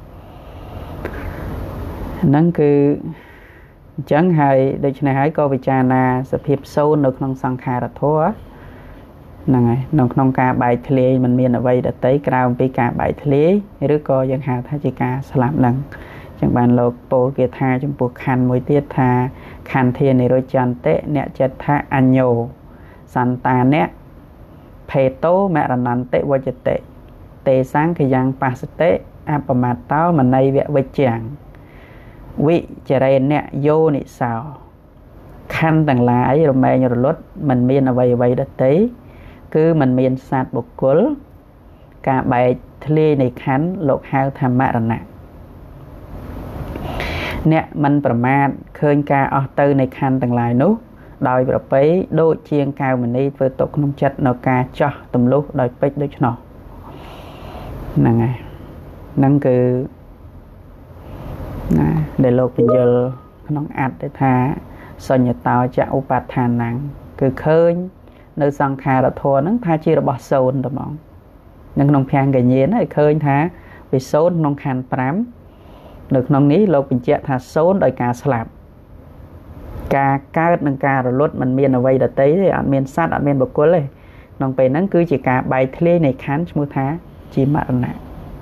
ហ្នឹងគឺអញ្ចឹងហើយដូច្នេះហើយក៏ពិចារណាសភាពសូន្យនៅក្នុងសង្ខារធម៌ហ្នឹងហើយនៅក្នុងការបែកធ្លាយมันមានអ្វីដតីក្រៅអំពីការបែកធ្លាយឬក៏យើងហៅថាជាការស្លាប់ហ្នឹងអញ្ចឹងបានលោកពោលគាថាចំពោះខណ្ឌមួយទៀតថាខន្ធានិរុច្ចន្តិអ្នកចិត្តថាអញ្ញោសន្តានៈភេតោមរណន្តិវច្ចតិទេសង្ឃយ៉ាងបស្សតិអបមត្តោមណៃវវិជ្ជាងវិចរេនៈយោនិសោខណ្ឌទាំងឡាយរមែងរលត់มันមានអ្វីអ្វីដតីគឺมันមានសត្វបុគ្គលការបែកធ្លាយនៃខណ្ឌលោកហៅថាមរណៈអ្នកមិនប្រមាទឃើញការអស់ទៅនៃខណ្ឌទាំងឡាយនោះដោយប្រពៃដូចជាងកៅមនីធ្វើទុកក្នុងចិត្តនៅការចោះទម្លុះដោយពេជ្រដូច្នោះហ្នឹងហើយហ្នឹងគឺណាដែលលោកបញ្យល់ក្នុងអត្ថថាសញ្ញតោចឧបฏដ្ឋានំគឺឃើញនៅសង្ខារធម៌ហ្នឹងថាជារបស់សូន្យតែហ្មងនៅក្នុងភង្គញ្ញាណឲ្យឃើញថាវាសូន្យក្នុងខណ្ឌប្រាំនៅក្នុងនេះលោកបញ្ជាក់ថាសូន្យដោយការស្លាប់ការកើតនិងការរលត់มันមានអ្វីដតីទេអត់មានសត្វអត់មានបុគ្គលទេក្នុងពេលហ្នឹងគឺជាការបែកធ្លាយនៃខណ្ឌឈ្មោះថាជាមរណៈ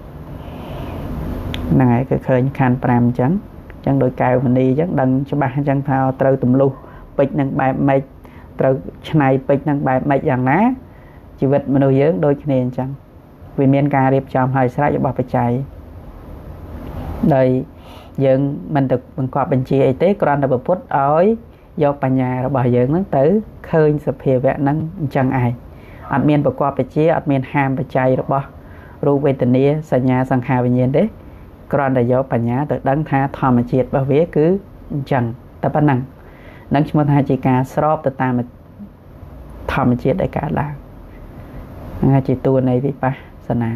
ហ្នឹងហើយគឺឃើញខណ្ឌប្រាំអញ្ចឹងអញ្ចឹងដោយកែវមនីអញ្ចឹងដឹងច្បាស់អញ្ចឹងថាត្រូវទម្លុះពេជ្រនឹងបែបម៉េចត្រូវឆ្នៃពេជ្រនឹងបែបម៉េចយ៉ាងណាជីវិតមនុស្សយើងដូចគ្នាអញ្ចឹងវាមានការរៀបចំហើយស្រេចរបស់បច្ច័យដោយយើងមិនទៅបង្កប់បញ្ជាអីទេគ្រាន់តែពុទ្ធឲ្យយកបញ្ញារបស់យើងហ្នឹងទៅឃើញសភាវៈហ្នឹងអញ្ចឹងឯងអត់មានបង្កប់បញ្ជាអត់មានហាមបច្ច័យរបស់រូបវេទនាសញ្ញាសង្ខារវិញ្ញាណទេគ្រាន់តែយកបញ្ញាទៅដឹងថាធម្មជាតិរបស់វាគឺអញ្ចឹងតែប៉ុណ្ណឹងនឹងឈ្មោះថាជាការស្របទៅតាមធម្មជាតិដែលកើតឡើងហ្នឹងជាតួនៃវិបស្សនា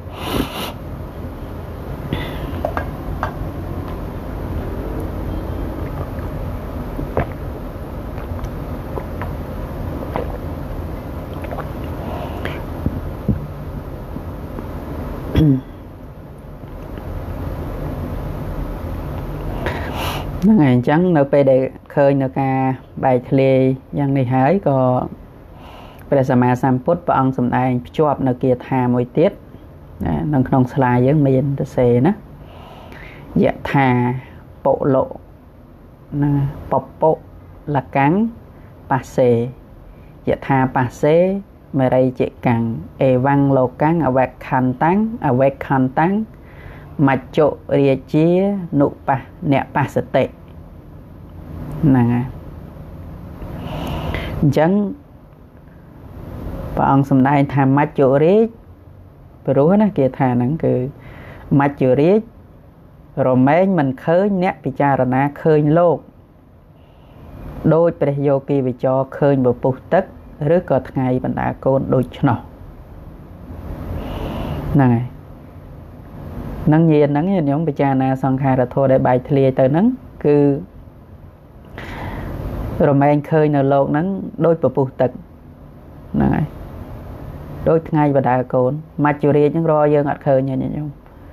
ហ្នឹងហើយអញ្ចឹងនៅពេលដែលឃើញនៅការបែកធ្លាយយ៉ាងនេះហើយក៏ព្រះសម្មាសម្ពុទ្ធព្រះអង្គសម្ដែងភ្ជាប់នៅគាថាមួយទៀតនៅក្នុងស្លាយយើងមានទៅសេណាយថាបុលុណាពពុលកាំងបាសេយថាបាសេមរិយជកាំងអេវੰងលោកាំងអវេខន្តាំងអវេខន្តាំងមច្ចុរាជានុបៈអ្នកបស្សតិហ្នឹងហើយអញ្ចឹងព្រះអង្គសម្ដែងថាមច្ចុរាជព្រោះណាគេថាហ្នឹងគឺមច្ចុរាជរមែងមិនឃើញអ្នកពិចារណាឃើញលោកដោយព្រះយោគីវិចរឃើញពពុះទឹកឬក៏ថ្ងៃបណ្ដាកូនដូច្នោះហ្នឹងហើយនឹងញាណហ្នឹងខ្ញុំពិចារណាសង្ខារធម៌ដែលបែកធ្លាយទៅហ្នឹងគឺរមែងឃើញនៅលោកហ្នឹងដូចពពុះទឹកហ្នឹងហើយដូចថ្ងៃបដាកូនមច្ចុរាជហ្នឹងរកយើងអត់ឃើញទេខ្ញុំ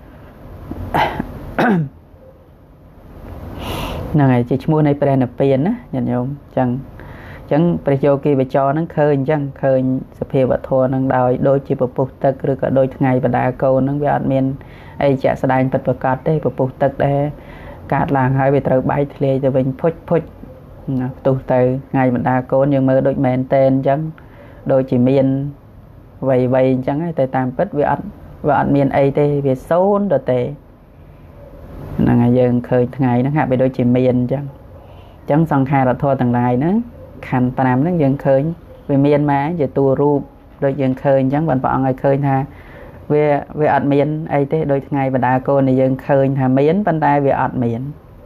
ហ្នឹងហើយជាឈ្មោះនៃព្រះនិព្វានណាញាតិញោមអញ្ចឹងអញ្ចឹងព្រះយោគីវចរហ្នឹងឃើញអញ្ចឹងឃើញសភាវធម៌ហ្នឹងដោយដូចជាពពុះទឹកឬក៏ដូចថ្ងៃបដាកូនហ្នឹងវាអត់មានអីជាក់ស្ដែងពិតប្រាកដទេពពុះទឹកដែលកាត់ឡើងហើយវាត្រូវបែកធ្លាយទៅវិញភុចភុចផ្ទុះទៅថ្ងៃបណ្ដាកូនយើងមើលដូចមែនតែនអញ្ចឹងដូចជាមានវ័យវ័យអញ្ចឹងតែតាមពិតវាអត់វាអត់មានអីទេវាសូន្យទៅទេហ្នឹងហើយយើងឃើញថ្ងៃហ្នឹងហាក់បីដូចជាមានអញ្ចឹងអញ្ចឹងសង្ខារធម៌ទាំងឡាយហ្នឹងខណ្ឌប្រាំហ្នឹងយើងឃើញវាមានមកជាតួរូបដូចយើងឃើញអញ្ចឹងបានព្រះអង្គឲ្យឃើញថាវាវាអត់មានអីទេដូចថ្ងៃបដាកូនដែលយើងឃើញថាមានប៉ុន្តែវាអត់មាន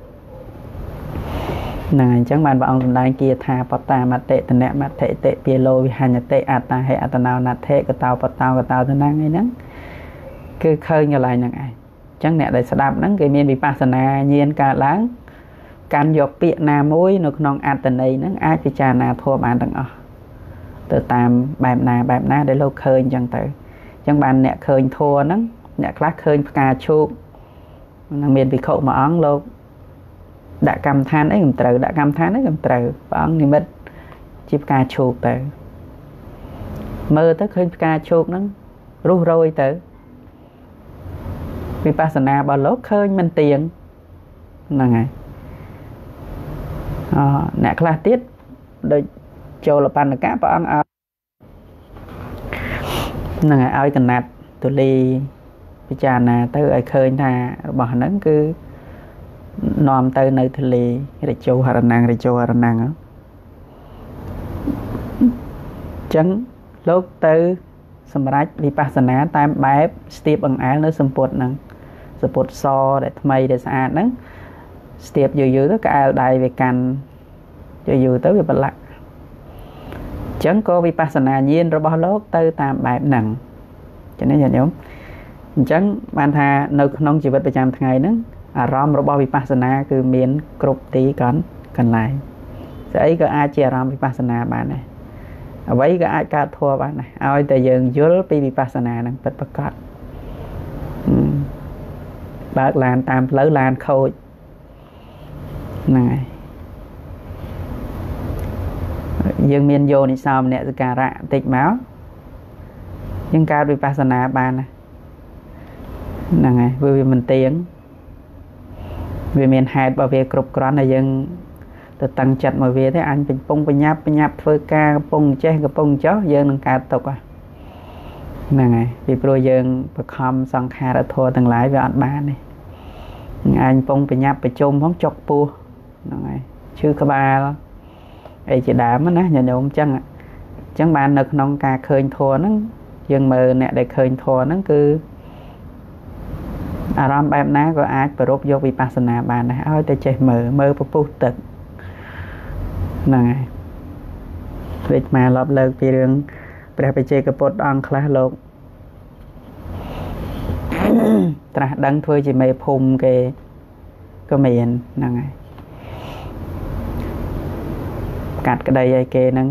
ហ្នឹងអញ្ចឹងបានព្រះអង្គសម្ដែងគាថាបតាមតិតនមតិតិពាលោវិហញ្ញតិអត្តហេអត្តនោណដ្ឋិកតោបតោកតោទៅហ្នឹងឯហ្នឹងគឺឃើញកន្លែងហ្នឹងឯងអញ្ចឹងអ្នកដែលស្ដាប់ហ្នឹងគេមានវិបស្សនាញាណកើតឡើងកាន់យកពាក្យណាមួយនៅក្នុងអត្តន័យហ្នឹងអាចពិចារណាធម៌បានទាំងអស់ទៅតាមបែបណាបែបណាដែលលោកឃើញអញ្ចឹងទៅអញ្ចឹងបានអ្នកឃើញធម៌ហ្នឹងអ្នកខ្លះឃើញផ្កាឈូកនឹងមានភិក្ខុមួយអង្គលោកដាក់កម្មដ្ឋានអីមិនត្រូវដាក់កម្មដ្ឋានអីមិនត្រូវព្រះអង្គនិមិត្តជាផ្កាឈូកទៅមើលទៅឃើញផ្កាឈូកហ្នឹងរុះរយទៅវិបស្សនារបស់លោកឃើញមិនទៀងហ្នឹងហើយអអ្នកខ្លះទៀតដូចចូលបណ្ឌកៈព្រះអង្គឲ្យហ្នឹងហើយឲ្យកណាត់ទូលីពិចារណាទៅឲ្យឃើញថារបស់ហ្នឹងគឺនាំទៅនៅទលេរជោហរណាំងរជោហរណាំងអញ្ចឹងលោកទៅសម្រេចវិបស្សនាតាមបែបស្ទាបអង្អែលនៅសម្ពុតហ្នឹងសម្ពុតសដែលថ្មីដែលស្អាតហ្នឹងស្ទាបយូរយូរទៅក្អែលដៃវាកាន់យូរយូរទៅវាប្រឡាក់អញ្ចឹងក៏វិបស្សនាញាណរបស់លោកទៅតាមបែបហ្នឹងចឹងនេះញាតិញោមអញ្ចឹងបានថានៅក្នុងជីវិតប្រចាំថ្ងៃហ្នឹងអារម្មណ៍របស់វិបស្សនាគឺមានគ្រប់ទីកន្កន្លែងស្អីក៏អាចជាអារម្មណ៍វិបស្សនាបានដែរអ្វីក៏អាចកើតធម៌បានដែរឲ្យតែយើងយល់ពីវិបស្សនាហ្នឹងពិតប្រាកដបើកឡានតាមផ្លូវឡានខូចហ្នឹងហើយយើងមានយោនិសោមនសិការៈតិចមកយើងកើតវិបស្សនាបានណាហ្នឹងហើយវាវាមិនទៀងវាមានហេតុរបស់វាគ្រប់គ្រាន់តែយើងទៅតឹងចិត្តមកវាទេអញកំពុងបញ្ញាប់បញ្ញាប់ធ្វើការកំពុងចេះកំពុងចោះយើងនឹងកើតទុក្ខហ្នឹងហើយពីព្រោះយើងបខំសង្ខារធម៌ទាំងឡាយវាអត់បានទេអញកំពុងបញ្ញាប់ប្រជុំផងចុកពោះហ្នឹងហើយឈឺក្បាលអីជាដើមណាញញោមអញ្ចឹងអញ្ចឹងបាននៅក្នុងការឃើញធម៌ហ្នឹងយើងមើលអ្នកដែលឃើញធម៌ហ្នឹងគឺអារម្មណ៍បែបណាក៏អាចប្រពយកវិបស្សនាបានដែរឲ្យតែចេះមើលមើលពពុះទឹកហ្នឹងហើយវិញមកឡប់លើកពីរឿងព្រះបច្ចេកពុទ្ធអង្គខ្លះលោកត្រាស់ដឹងធ្វើជាមេភូមិគេក៏មានហ្នឹងហើយកាត់ក្តីឲ្យគេហ្នឹង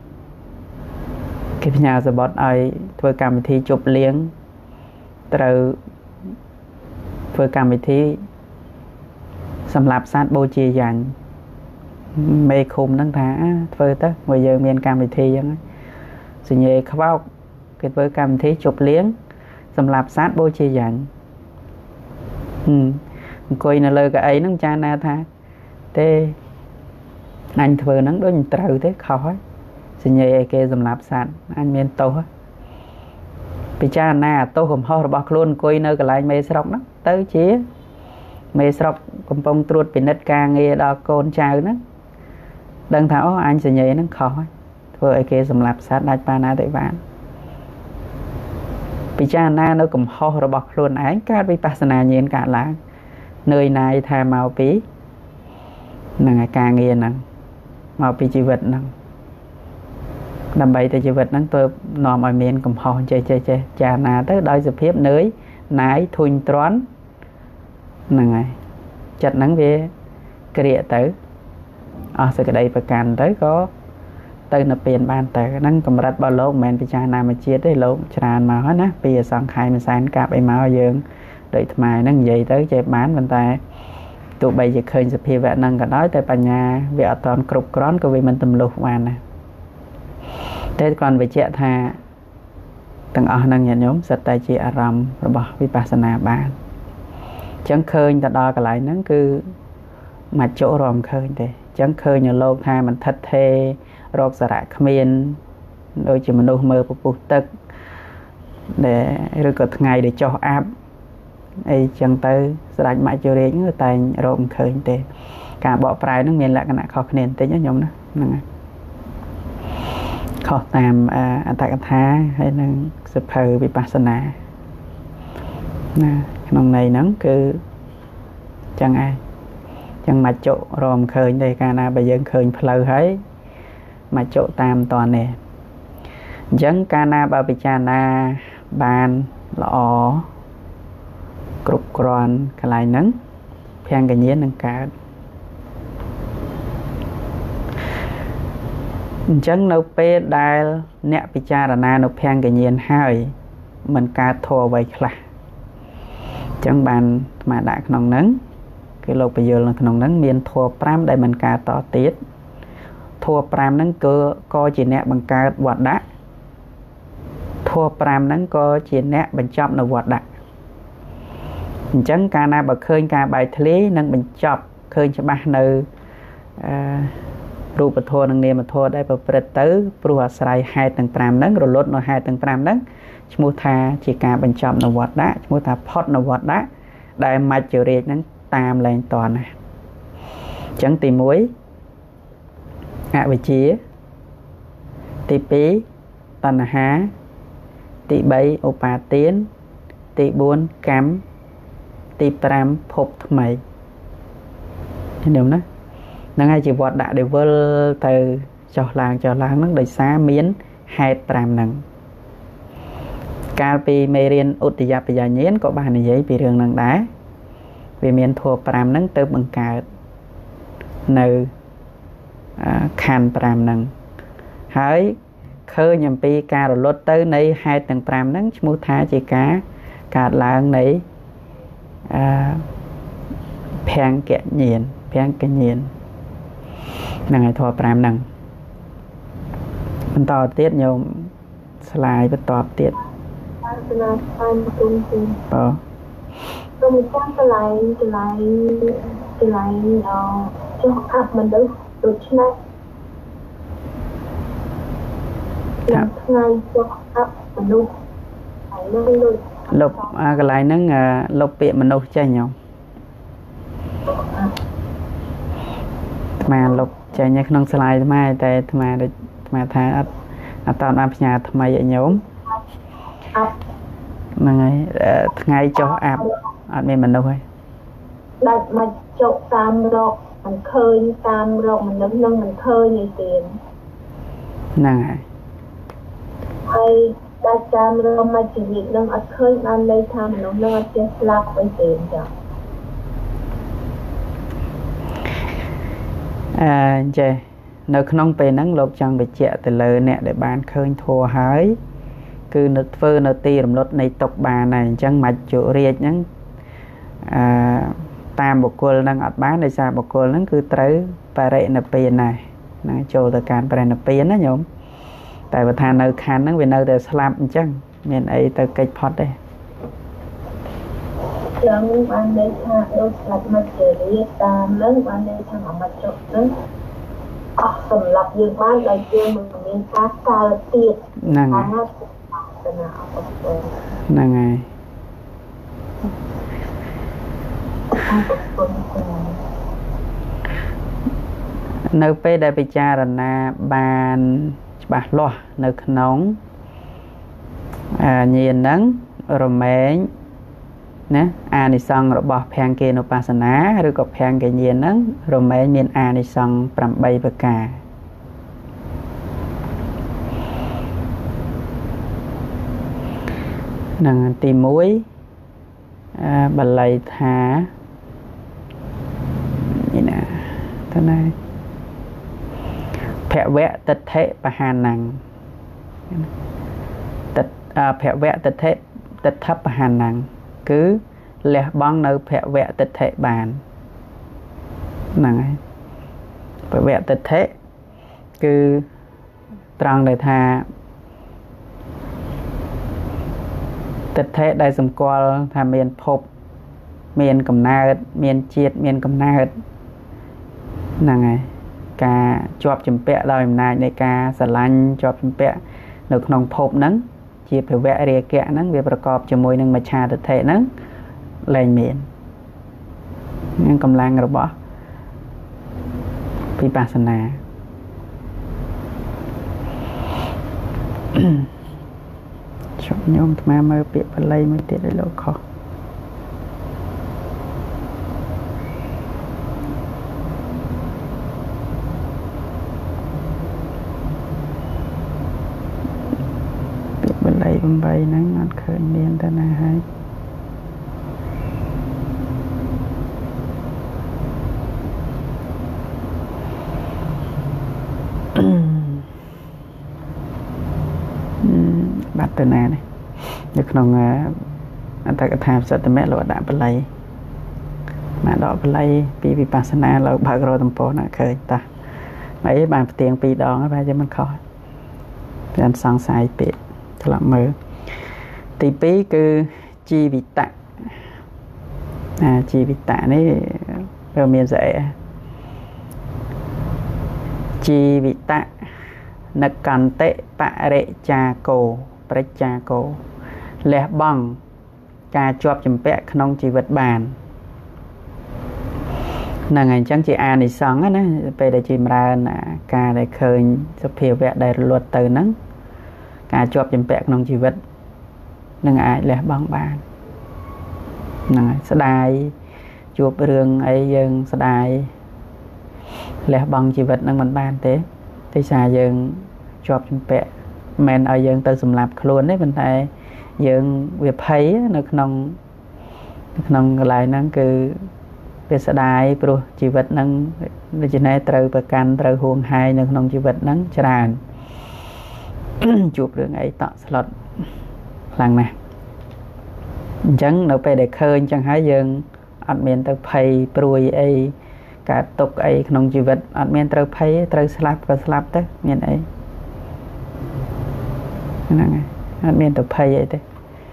គេផ្ញើសបុតឲ្យធ្វើកម្មវិធីជប់លៀងត្រូវធ្វើកម្មវិធីសម្រាប់សត្វបូជាយញ្ញមេឃុំហ្នឹងថាធ្វើទៅមកយើងមានកម្មវិធីអញ្ចឹងសញ្ញេខ្វោកគេធ្វើកម្មវិធីជប់លៀងសម្រាប់សត្វបូជាយញ្ញអង្គុយនៅលើកៅអីហ្នឹងចាណាថាទេអញធ្វើហ្នឹងដូចមិនត្រូវទេខុសហើយសញ្ញេឲ្យគេសម្រាប់សត្វអញមានទោសពិចារណាទោសកំហុសរបស់ខ្លួនអង្គុយនៅកន្លែងមេស្រុកហ្នឹងទៅជាមេស្រុកកំពុងត្រួតពិនិត្យការងារដល់កូនចៅហ្នឹងដឹងថាអូអញសញ្ញេហ្នឹងខុសហើយធ្វើឲ្យគេសម្លាប់សត្វដាច់បាណាតិបានពិចារណានៅកំហុសរបស់ខ្លួនឯងកើតវិបស្សនាញាណកើតឡើងនឿយណាយថាមកពីហ្នឹងហើយការងារហ្នឹងមកពីជីវិតហ្នឹងដើម្បីតែជីវិតហ្នឹងទៅនាំឲ្យមានកំហុសចេះចេះចេះចារណាទៅដោយសភាពនឿយណាយធុញទ្រាន់ហ្នឹងហើយចិត្តហ្នឹងវាក្រៀកទៅអស់សេចក្តីប្រកាន់ទៅក៏ទៅនៅពៀនបានទៅហ្នឹងកម្រិតរបស់លោកមិនមែនពិចារណាមួយជាតិទេលោកច្រើនមកហើយណាពីអសង្ខ័យមិនសែនកាប់អីមកយើងដូចថ្មហ្នឹងនិយាយទៅចេះបានប៉ុន្តែទោះបីជាឃើញសភាវៈហ្នឹងក៏ដោយតែបញ្ញាវាអត់ទាន់គ្រប់គ្រាន់ក៏វាមិនទម្លុះបានដែរតែគ្រាន់បញ្ជាក់ថាទាំងអស់ហ្នឹងញាតិញោមសិតតែជាអារម្មណ៍របស់វិបស្សនាបាន chẳng khơi ta đo cái lại nó cứ mà chỗ ròm khơi thế chẳng khơi nhiều lâu tha mình thật thê rộp xả rạc miên đôi chỉ mình đâu mơ bộ bút tức để rồi có ngày để cho áp ấy chẳng tới xả rạc mãi cho đến người ta rộm khơi thế cả bỏ prai nó miền lại cái này khó khăn thế nhá nhóm đó khó làm à tại cái thá hay là sập hờ bị pasana nè trong này nắng cứ chẳng ai chẳng mà chỗ ròm khơi đây cả na bây giờ khơi phơi thấy mà chỗ tam toàn nè dẫn cana ba bị cha na bàn lọ cục còn cái lại nắng phen cái nhến nâng cả chẳng nấu pe đai nẹt bị cha là na nấu phen cái nhến hai mình cá thua vậy là chẳng bàn mà đã nòng nắng cái lộc bây giờ là nòng nắng miền thua pram đây mình cá tỏ tiết thua pram nắng cơ coi chỉ nẹt bằng cá vọt đá thua pram nắng coi chỉ nẹt bằng chọc là vọt đá chẳng cá na bậc khơi cá bài thế nâng bằng chọc khơi cho ba nơiรูปธรรมเนี่ยมาทอได้ประเปิดตื้อปลัวสลายhai tầng pramนั้นรถลดหน่อยhai tầng pramนั้นชมูทาจีการบรรจบนวัดได้ชมูทาพอดนวัดได้ได้มาเจริญนั้นตามแรงตอนนะจังตีมวยอะวิจีตีปีตันหาตีใบโอปาเตียนตีบุญกรรมตีปรามพบทำไมเดี๋ยวนะนั่งไงจีวอดđã để vơ từ cho làng cho làng nó đầy xa miến hai pram nằng Calpi Merian Uttiyap bây giờ nhén có bài này giấy bị đường nằng đá vì miền thua pram nắng từ bằng cả nơi khan pram nằng hỡi khơi nhầm pi ca rồi lót tới này hai tầng pram nắng mua tha chỉ cá cả làng này phen kẹt nhiền phen cái nhiền năng ai thua pram nằng mìnhต่อtiết nhiều slide bắt tọp tiết ờ rồi mình sang cái lại cái lại cái lại cho học mình được được chứ này làm ngay cho học mình luôn phải luôn luôn lục à, cái lại nâng lục bịa mình đâu chơi nhau mà lục chơi nhá không slide mai tại mà mà thà à tao làm nhà tham vậy nhóm mà ngày ngày cho áp anh em mình đâu thôi đặt mà chụp tam rộng mình khơi tam rộng mình nâng nâng mình khơi như tiền nè hay đặt tam rộng mà chỉ việc nâng ở khơi ăn lấy tham nó nâng ở trên slab với tiền rồi à chơi nơi không về nắng lột chẳng bị chẹt từ lời nè để bán khơi thua hái cứ nợ phơ nợ tì làm lột này tộc bà này chẳng mạch chỗ riêng nhắn à, tam bộ cô đang ở bán đây xa bộ cô nó cứ tới bà rệ nợ pin này nó chỗ từ càn bà rệ nợ pin đó nhộm tại bà thà nơi khăn nó về nơi từ slab chẳng miền ấy từ cây pot đây chẳng bạn đây thà đôi slab mà chờ riêng tam lớn bạn đây thà mà mặt chỗ lớnสำหรับยืนบ้านไรเกี่ยวมันมีค่าการเตียดนั่งไงนั่งไงនៅពេលដែលពិចារណាបានច្បាស់លាស់នៅក្នុងញាណហ្នឹងរមែងណាអានិសង្ឃរបស់ភង្គេនុបស្សនាឬក៏ភង្គេញាណហ្នឹងរមែងមានអានិសង្ឃប្រាំបីប្រការនឹងទីមួយបល័យថានេះណាតើណាភវៈតិដ្ឋិបហានੰតិភវៈតិដ្ឋិតិដ្ឋបហានੰគឺលះបង់នៅភវៈតិដ្ឋិបានហ្នឹងហើយភវៈតិដ្ឋិគឺត្រង់ដែលថាតិដ្ឋិដែលសម្គាល់ថាមានភពមានកំណើតមានជាតិមានកំណើតហ្នឹងហើយការជាប់ចម្ពាក់ដោយអំណាចនៃការស្រឡាញ់ជាប់ចម្ពាក់នៅក្នុងភពហ្នឹងជាភវៈរាគៈហ្នឹងវាប្រកបជាមួយនឹងមច្ឆាទិដ្ឋិហ្នឹងលែងមាននឹងកម្លាំងរបស់វិបស្សនាជប់ញោមអាត្មាមើលពាក្យបាលីមួយទៀតឲ្យលោកខុសពាក្យបាលីបំបីហ្នឹងអត់ឃើញមានទៅណាហើយបាត់ទៅណានេះនៅក្នុងអត្តកថាសតមៈលោកដាក់បល័យមកដកបល័យពីវិបស្សនាលោកបើករកតំពោណាឃើញតាអីបានផ្ទៀងពីរដងហើយប្រហែលជាមិនខុសតែសង្ស័យពេកឆ្លាប់មើលទីពីរគឺជីវិតៈអាជីវិតៈនេះវាមានស្អីជីវិតៈនកន្តិបរិចាកោបរិចាកោលះបង់ការជាប់ចម្ពាក់ក្នុងជីវិតបានហ្នឹងហើយអញ្ចឹងជាអានិសង្សណាពេលដែលចម្រើនការដែលឃើញសភាវៈដែលរលត់ទៅហ្នឹងការជាប់ចម្ពាក់ក្នុងជីវិតនឹងអាចលះបង់បានហ្នឹងហើយស្ដាយជួបរឿងអីយើងស្ដាយលះបង់ជីវិតនឹងមិនបានទេដោយសារយើងជាប់ចម្ពាក់មិនឲ្យយើងទៅសម្លាប់ខ្លួនទេប៉ុន្តែយើងវាភ័យនៅក្នុងនៅក្នុងកន្លែងហ្នឹងគឺវាស្ដាយព្រោះជីវិតហ្នឹងដូច្នេះត្រូវប្រកាន់ត្រូវហួងហែងនៅក្នុងជីវិតហ្នឹងច្រើនជួបរឿងអីតក់ស្លុតខ្លាំងណាស់អញ្ចឹងនៅពេលដែលឃើញអញ្ចឹងហើយយើងអត់មានទៅភ័យព្រួយអីកើតទុកអីក្នុងជីវិតអត់មានត្រូវភ័យត្រូវស្លាប់ក៏ស្លាប់ទៅមានអីហ្នឹងហើយអត់មានទៅភ័យអីទេ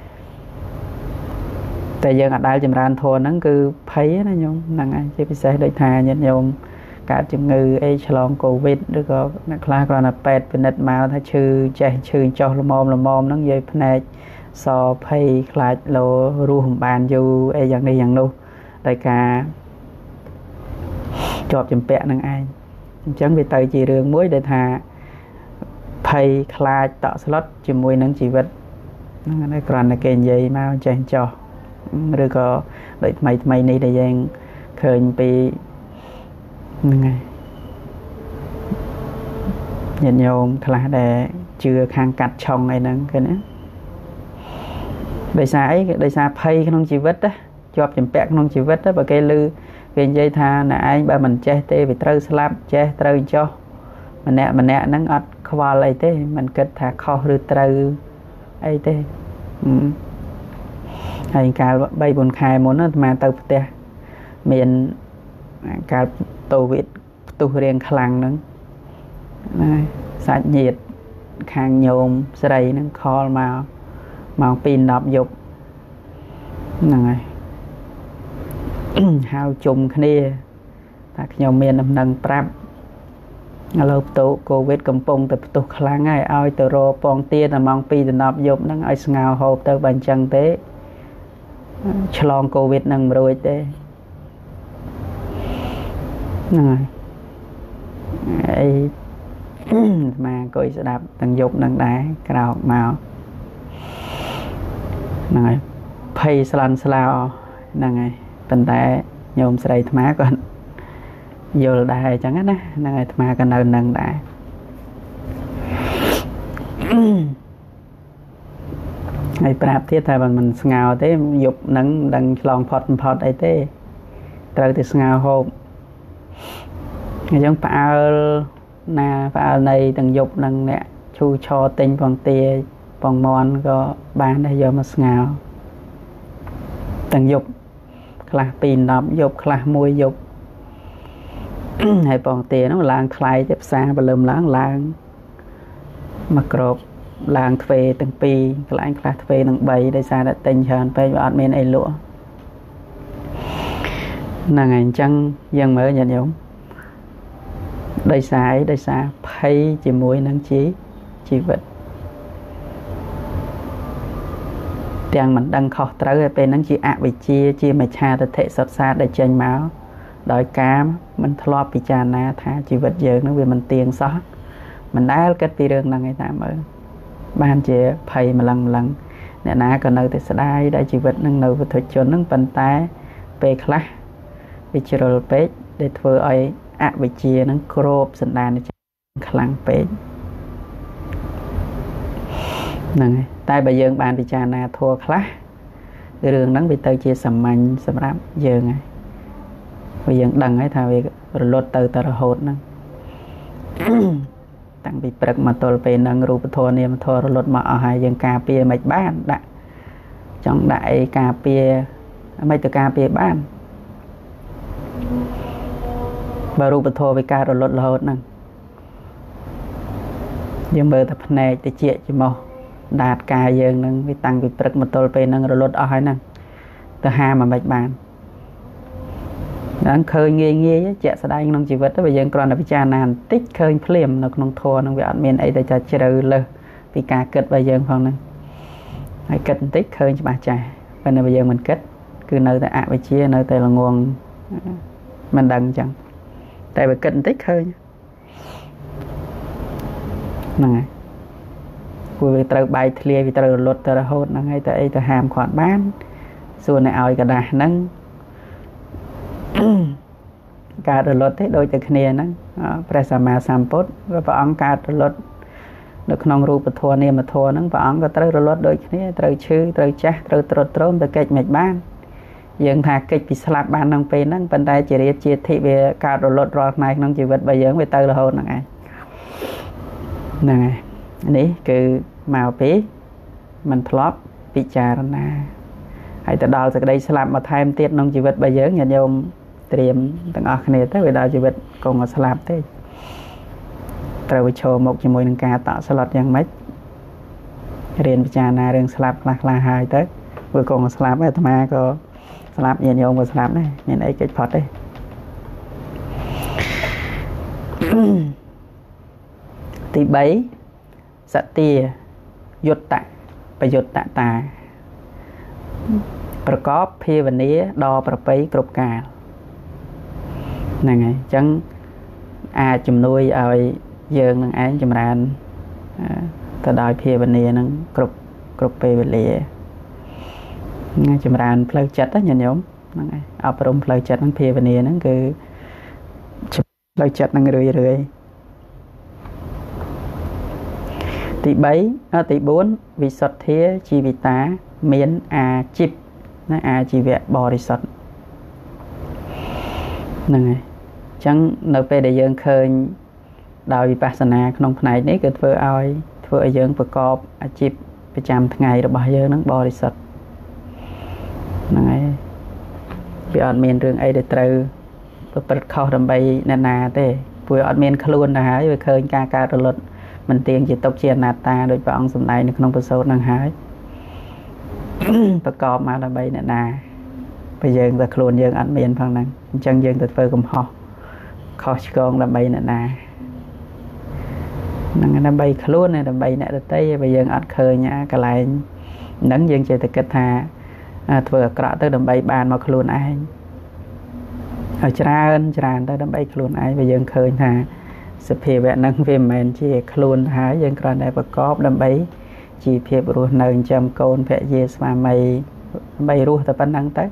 តែយើងអត់ដែលចម្រើនធម៌ហ្នឹងគឺភ័យណាញោមហ្នឹងហើយជាពិសេសដូចថាញាតិញោមកើតជំងឺអីឆ្លងកូវីដឬក៏អ្នកខ្លះគ្រាន់តែពេទ្យពិនិត្យមកថាឈឺចេះឈឺចុះល្មមល្មមហ្នឹងនិយាយភ្នែកសភ័យខ្លាចលោរស់មិនបានយូរអីយ៉ាងនេះយ៉ាងនោះដោយការជាប់ចម្ពាក់នឹងឯងអញ្ចឹងវាទៅជារឿងមួយដែលថាភ័យខ្លាចតក់ស្លុតជាមួយនឹងជីវិតហ្នឹងហើយគ្រាន់តែគេនិយាយមកចេះចោះឬក៏ដូចថ្មីថ្មីនេះដែលយើងឃើញពីហ្នឹងហើយញាតិញោមខ្លះដែលជឿខាងកាត់ឆុងអីហ្នឹងគេណាដោយសារអីដោយសារភ័យក្នុងជីវិតណាជាប់ចម្ពាក់ក្នុងជីវិតបើគេឮគេនិយាយថាអ្នកឯងបើមិនចេះទេវាត្រូវស្លាប់ចេះត្រូវចុះម្នាក់ម្នាក់ហ្នឹងអត់ខ្វល់អីទេមិនគិតថាខុសឬត្រូវអីទេហើយកាលបីបួនខែមុនអាត្មាទៅផ្ទះមានកាលតូវីដផ្ទុះរៀងខ្លាំងហ្នឹងណាសាច់ញាតិខាងញោមស្រីហ្នឹងខលមកម៉ោងពីរដប់យប់ហ្នឹងហើយហៅជុំគ្នាថាខ្ញុំមានដំណឹងប្រាប់ឥឡូវផ្ទុះកូវីដកំពុងតែផ្ទុះខ្លាំងហើយឲ្យទៅរកពងទាតែម៉ោងពីរដប់យប់ហ្នឹងឲ្យស្ងោរហូបទៅបើអញ្ចឹងទេឆ្លងកូវីដហ្នឹងមិនរួចទេហ្នឹងហើយអីស្មាអង្គុយស្ដាប់ទាំងយប់ហ្នឹងដែរក្រោកមកហ្នឹងហើយភ័យស្លន់ស្លោហ្នឹងហើយប៉ុន្តែញោមស្រីអាត្មាគាត់យល់ដែរអញ្ចឹងណាហ្នឹងហើយអាត្មាក៏នៅនឹងដែរហើយប្រាប់ទៀតថាបើមិនស្ងោទេយប់ហ្នឹងមិនដឹងឆ្លងផុតផុតអីទេត្រូវតែស្ងោហូបអញ្ចឹងផ្អើលណាផ្អើលនៃទាំងយប់ហ្នឹងអ្នកឈូឆោទិញពងទាពងមាន់ក៏បានដែរយកមកស្ងោទាំងយប់ខ្លះពីរដប់យប់ខ្លះមួយយប់ហើយពងទាហ្នឹងឡើងថ្លៃទៅផ្សារបលឹមឡើងឡើងមកក្របឡើងទ្វេទាំងពីរកន្លែងខ្លះទ្វេទាំងបីដោយសារតែទិញច្រើនពេកវាអត់មានអីលក់ nàng ảnh chăng dân mới nhận giống đây xa đây xa hay chỉ mùi năng chí chỉ vật tiếng mình đang khó tới bên năng chỉ ạ bị chia chia mà cha ta thể sọt xa để chênh máu đói cám mình thọ bị cha na tha chỉ vật giờ nó vì mình tiền xót mình đã kết bị đường là người ta mới ban chế thầy mà lần lần nè ná còn nơi thì sẽ đai đại chỉ vật nâng nâu với thời chốn nâng bàn tay về khá vì chỉ rồi bếp để thưa ấy ạ bị chia nâng crop sẵn đàn để khá lăng bếp nâng tay bà dương bàn bị cha na thua khá đường nâng bị tơi chia sầm mạnh sầm rắm giờ ngay bây giờ đằng ấy thà về lột từ từ hột nâng tăng bị bật mà tôi về nâng rùa thô niệm thô lột mà ở hai dân cà phê mạch bán đã trong đại cà phê mấy từ cà phê bán và rùa thô về cà rồi lột lột nâng nhưng bờ tập này thì chuyện chỉ mò đạt cà dân nâng bị tăng bị bật mà tôi về nâng rồi lột ở hai nâng từ hai mà mạch bán đang khơi nghe nghe chạy sẽ đây nông chỉ vật đó bây giờ còn là bị cha nàn tích khơi phèm nó nông thua nông bị ăn miên ấy để cho chơi lơ vì cả kết bây giờ phong này hãy kết tích khơi cho bà trà bên này bây giờ mình kết cứ nơi tại ạ với chia nơi tại là nguồn mình đằng chẳng tại vì kết tích khơi này vì từ bài thề vì từ lột từ hốt nó ngay tại từ hàm khoản bán xuôi này ao cả đà nâng cả rồi lột thế đôi từ kia nè, presama samput và bà ông cả rồi lột được nông ruột bật thua niệm bật thua nè, bà ông có tới rồi lột đôi kia, tới chư, tới cha, tới trộn trộn tới kịch mạch ban, dân thà kịch bị slap ban nông pin nè, bên đây chỉ riêng chia thị về cả rồi lột rồi này nông chỉ vật bây giờ về tới là hồn nè, nè, này cứ màu pí, mình flop bị trà rồi nè, hãy từ đó từ đây slap mà thay em tiết nông chỉ vật bây giờ nhận nhôm tìm từng ở này tới về đó chỉ biết còn một slab thế rồi cho một chỉ môi nâng ca tạo slot yang mấy riêng cha na riêng slab là là hai tới vừa còn một slab ấy mà có slab nhiều nhiều một slab này nhìn ấy cái phật đây tí bấy sạ tia dột tạ phải dột tạ tàประกอบเพียวันนี้ดอประไปกรบการนั่นไงจังอาจำนวยเอาเยิงนั่งไอ้จำรานแต่ดอยเพียวันนี้นั่งกรบกรบไปเวลีนั่งจำรานเพลย์จัดนะยันยมนั่นไงเอาปรุงเพลย์จัดนั่งเพียวันนี้นั่นคือเพลย์จัดนั่งเรื่อยเรื่อยตีใบตีบุญวิสัทเทียชีวิตาเมียนอาจิบนะอาชีวะบริสุทธิ์นั่นไงจังในไปได้ยังเคยดาววิปัสสนาขนมไหนนี้ก็เพื่อเอาเพื่อยังประกอบอาชีพประจำทั้งไงเราบอกยังนั่งบริสุทธิ์นั่นไงเพื่ออัดเมียนเรื่องไอ้เดือดเตอเพื่อประเข้าทำใบนานาเต้เพื่ออัดเมียนขลุ่นนะฮะเพื่อเคยการการตลอดมันเตียงจิตตกเชียนนาตาโดยพระองค์สมัยในขนมประโสนั่งหายประกอบมาทำใบนานาไปยังแต่ขลุ่นยังอัดเมียนพังนั่งจังยังแต่เพื่อกำหอขอชิกองทำใบนานานั่งทำใบขลุ่นเนี่ยทำใบเนี่ยแต่เต้ไปยังอัดเคยเนี่ยกระไรนั่งยังเจตกระทาเพื่อกระตุ้นทำใบบานมาขลุ่นไอ้เอาจานจานได้ทำใบขลุ่นไอ้ไปยังเคยท่าสเปียแบบนั่งเวมแมนที่ขลุ่นหายยังกระไรประกอบทำใบจีเพียบรู้หนึ่งจำโกนแพะเยสมาไม่ใบรู้แต่ปันนั่งเต้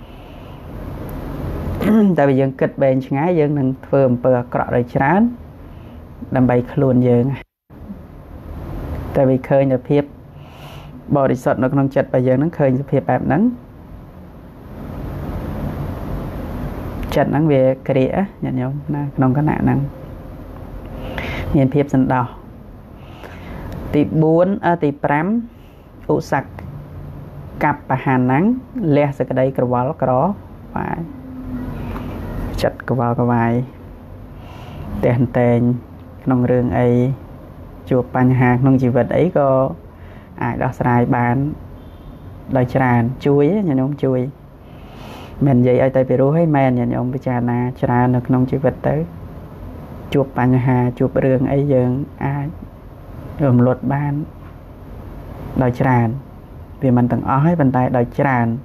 แต่ไปยังเกิดเป็นช่างยังหนึ่งเฟิร์มเปิดกระไรจานดำใบขลุ่นยังแต่ไปเคยจะเพียบบริสุทธิ์นักน้องจัดไปยังนั้นเคยจะเพียบแบบนั้นจัดนั้นเวกเรียอย่างเดียวนะน้องก็หนานั่งเงียนเพียบสันดาวตีบุญตีพรำอุสักกับปะหานังเลี้ยสกได้กระวาลกระรอไปจัดกระวาลกระวายเตนเตนน้องเรื่องไอจูบปัญหาน้องชีวิตไอก็อาจจะสลายบานโดยจานช่วยอย่างน้องช่วย mình vậy ai tay bị rú hay men nhận ông bị trà na trà được nông chịu vật tới chụp bàn hà chụp rừng ấy dường ai gồm luật ban đòi tràn vì mình từng ó hết bàn tay đòi tràn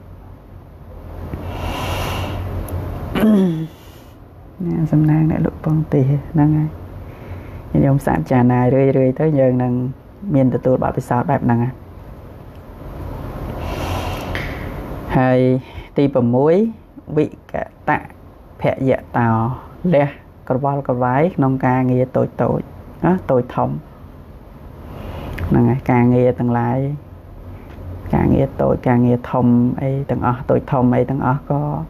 xâm nang đã lúc bông tì năng ai nhưng ông sạm trà này rơi rơi tới giờ năng miền từ tôi bảo bị sao đẹp năng hay tì bầm muối vị cả tạ phẹ dạ tàu lẹ cà vál cà vái nông ca nghe tội tội đó tội thống năng ca nghe từng lại ca nghe tội ca nghe thông ấy từng ở tội thông ấy từng ở có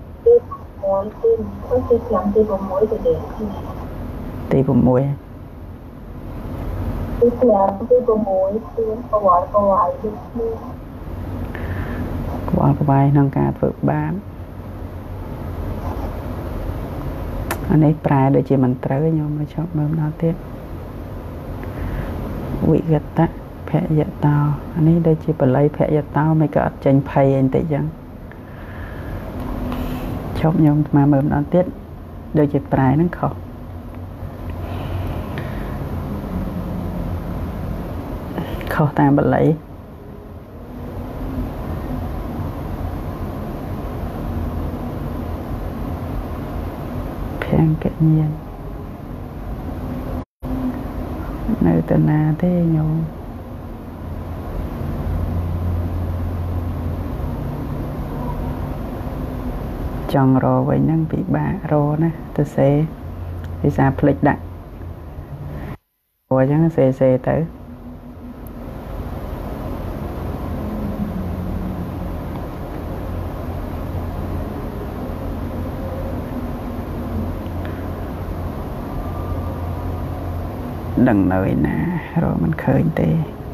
tì bầm muối tì bầm muối tì cà vál cà vái cà vál cà vái nông ca vượt bán anh ấy prai để chỉ mình tới nhau mới chọn mơm nó tiếp vị gật ta phẹ dạ tao anh ấy đây chỉ phải lấy phẹ dạ tao mới có tranh pay anh tự dân chọn nhau mà mơm nó tiếp đây chỉ prai nó khó khó ta bật lấy kết nhiên nơi tên là thế nhau chọn rồi với năng bị bạ rồi nè tôi sẽ đi ra plek đặt rồi chẳng xe xe tới đằng nơi nè rồi mình khơi tê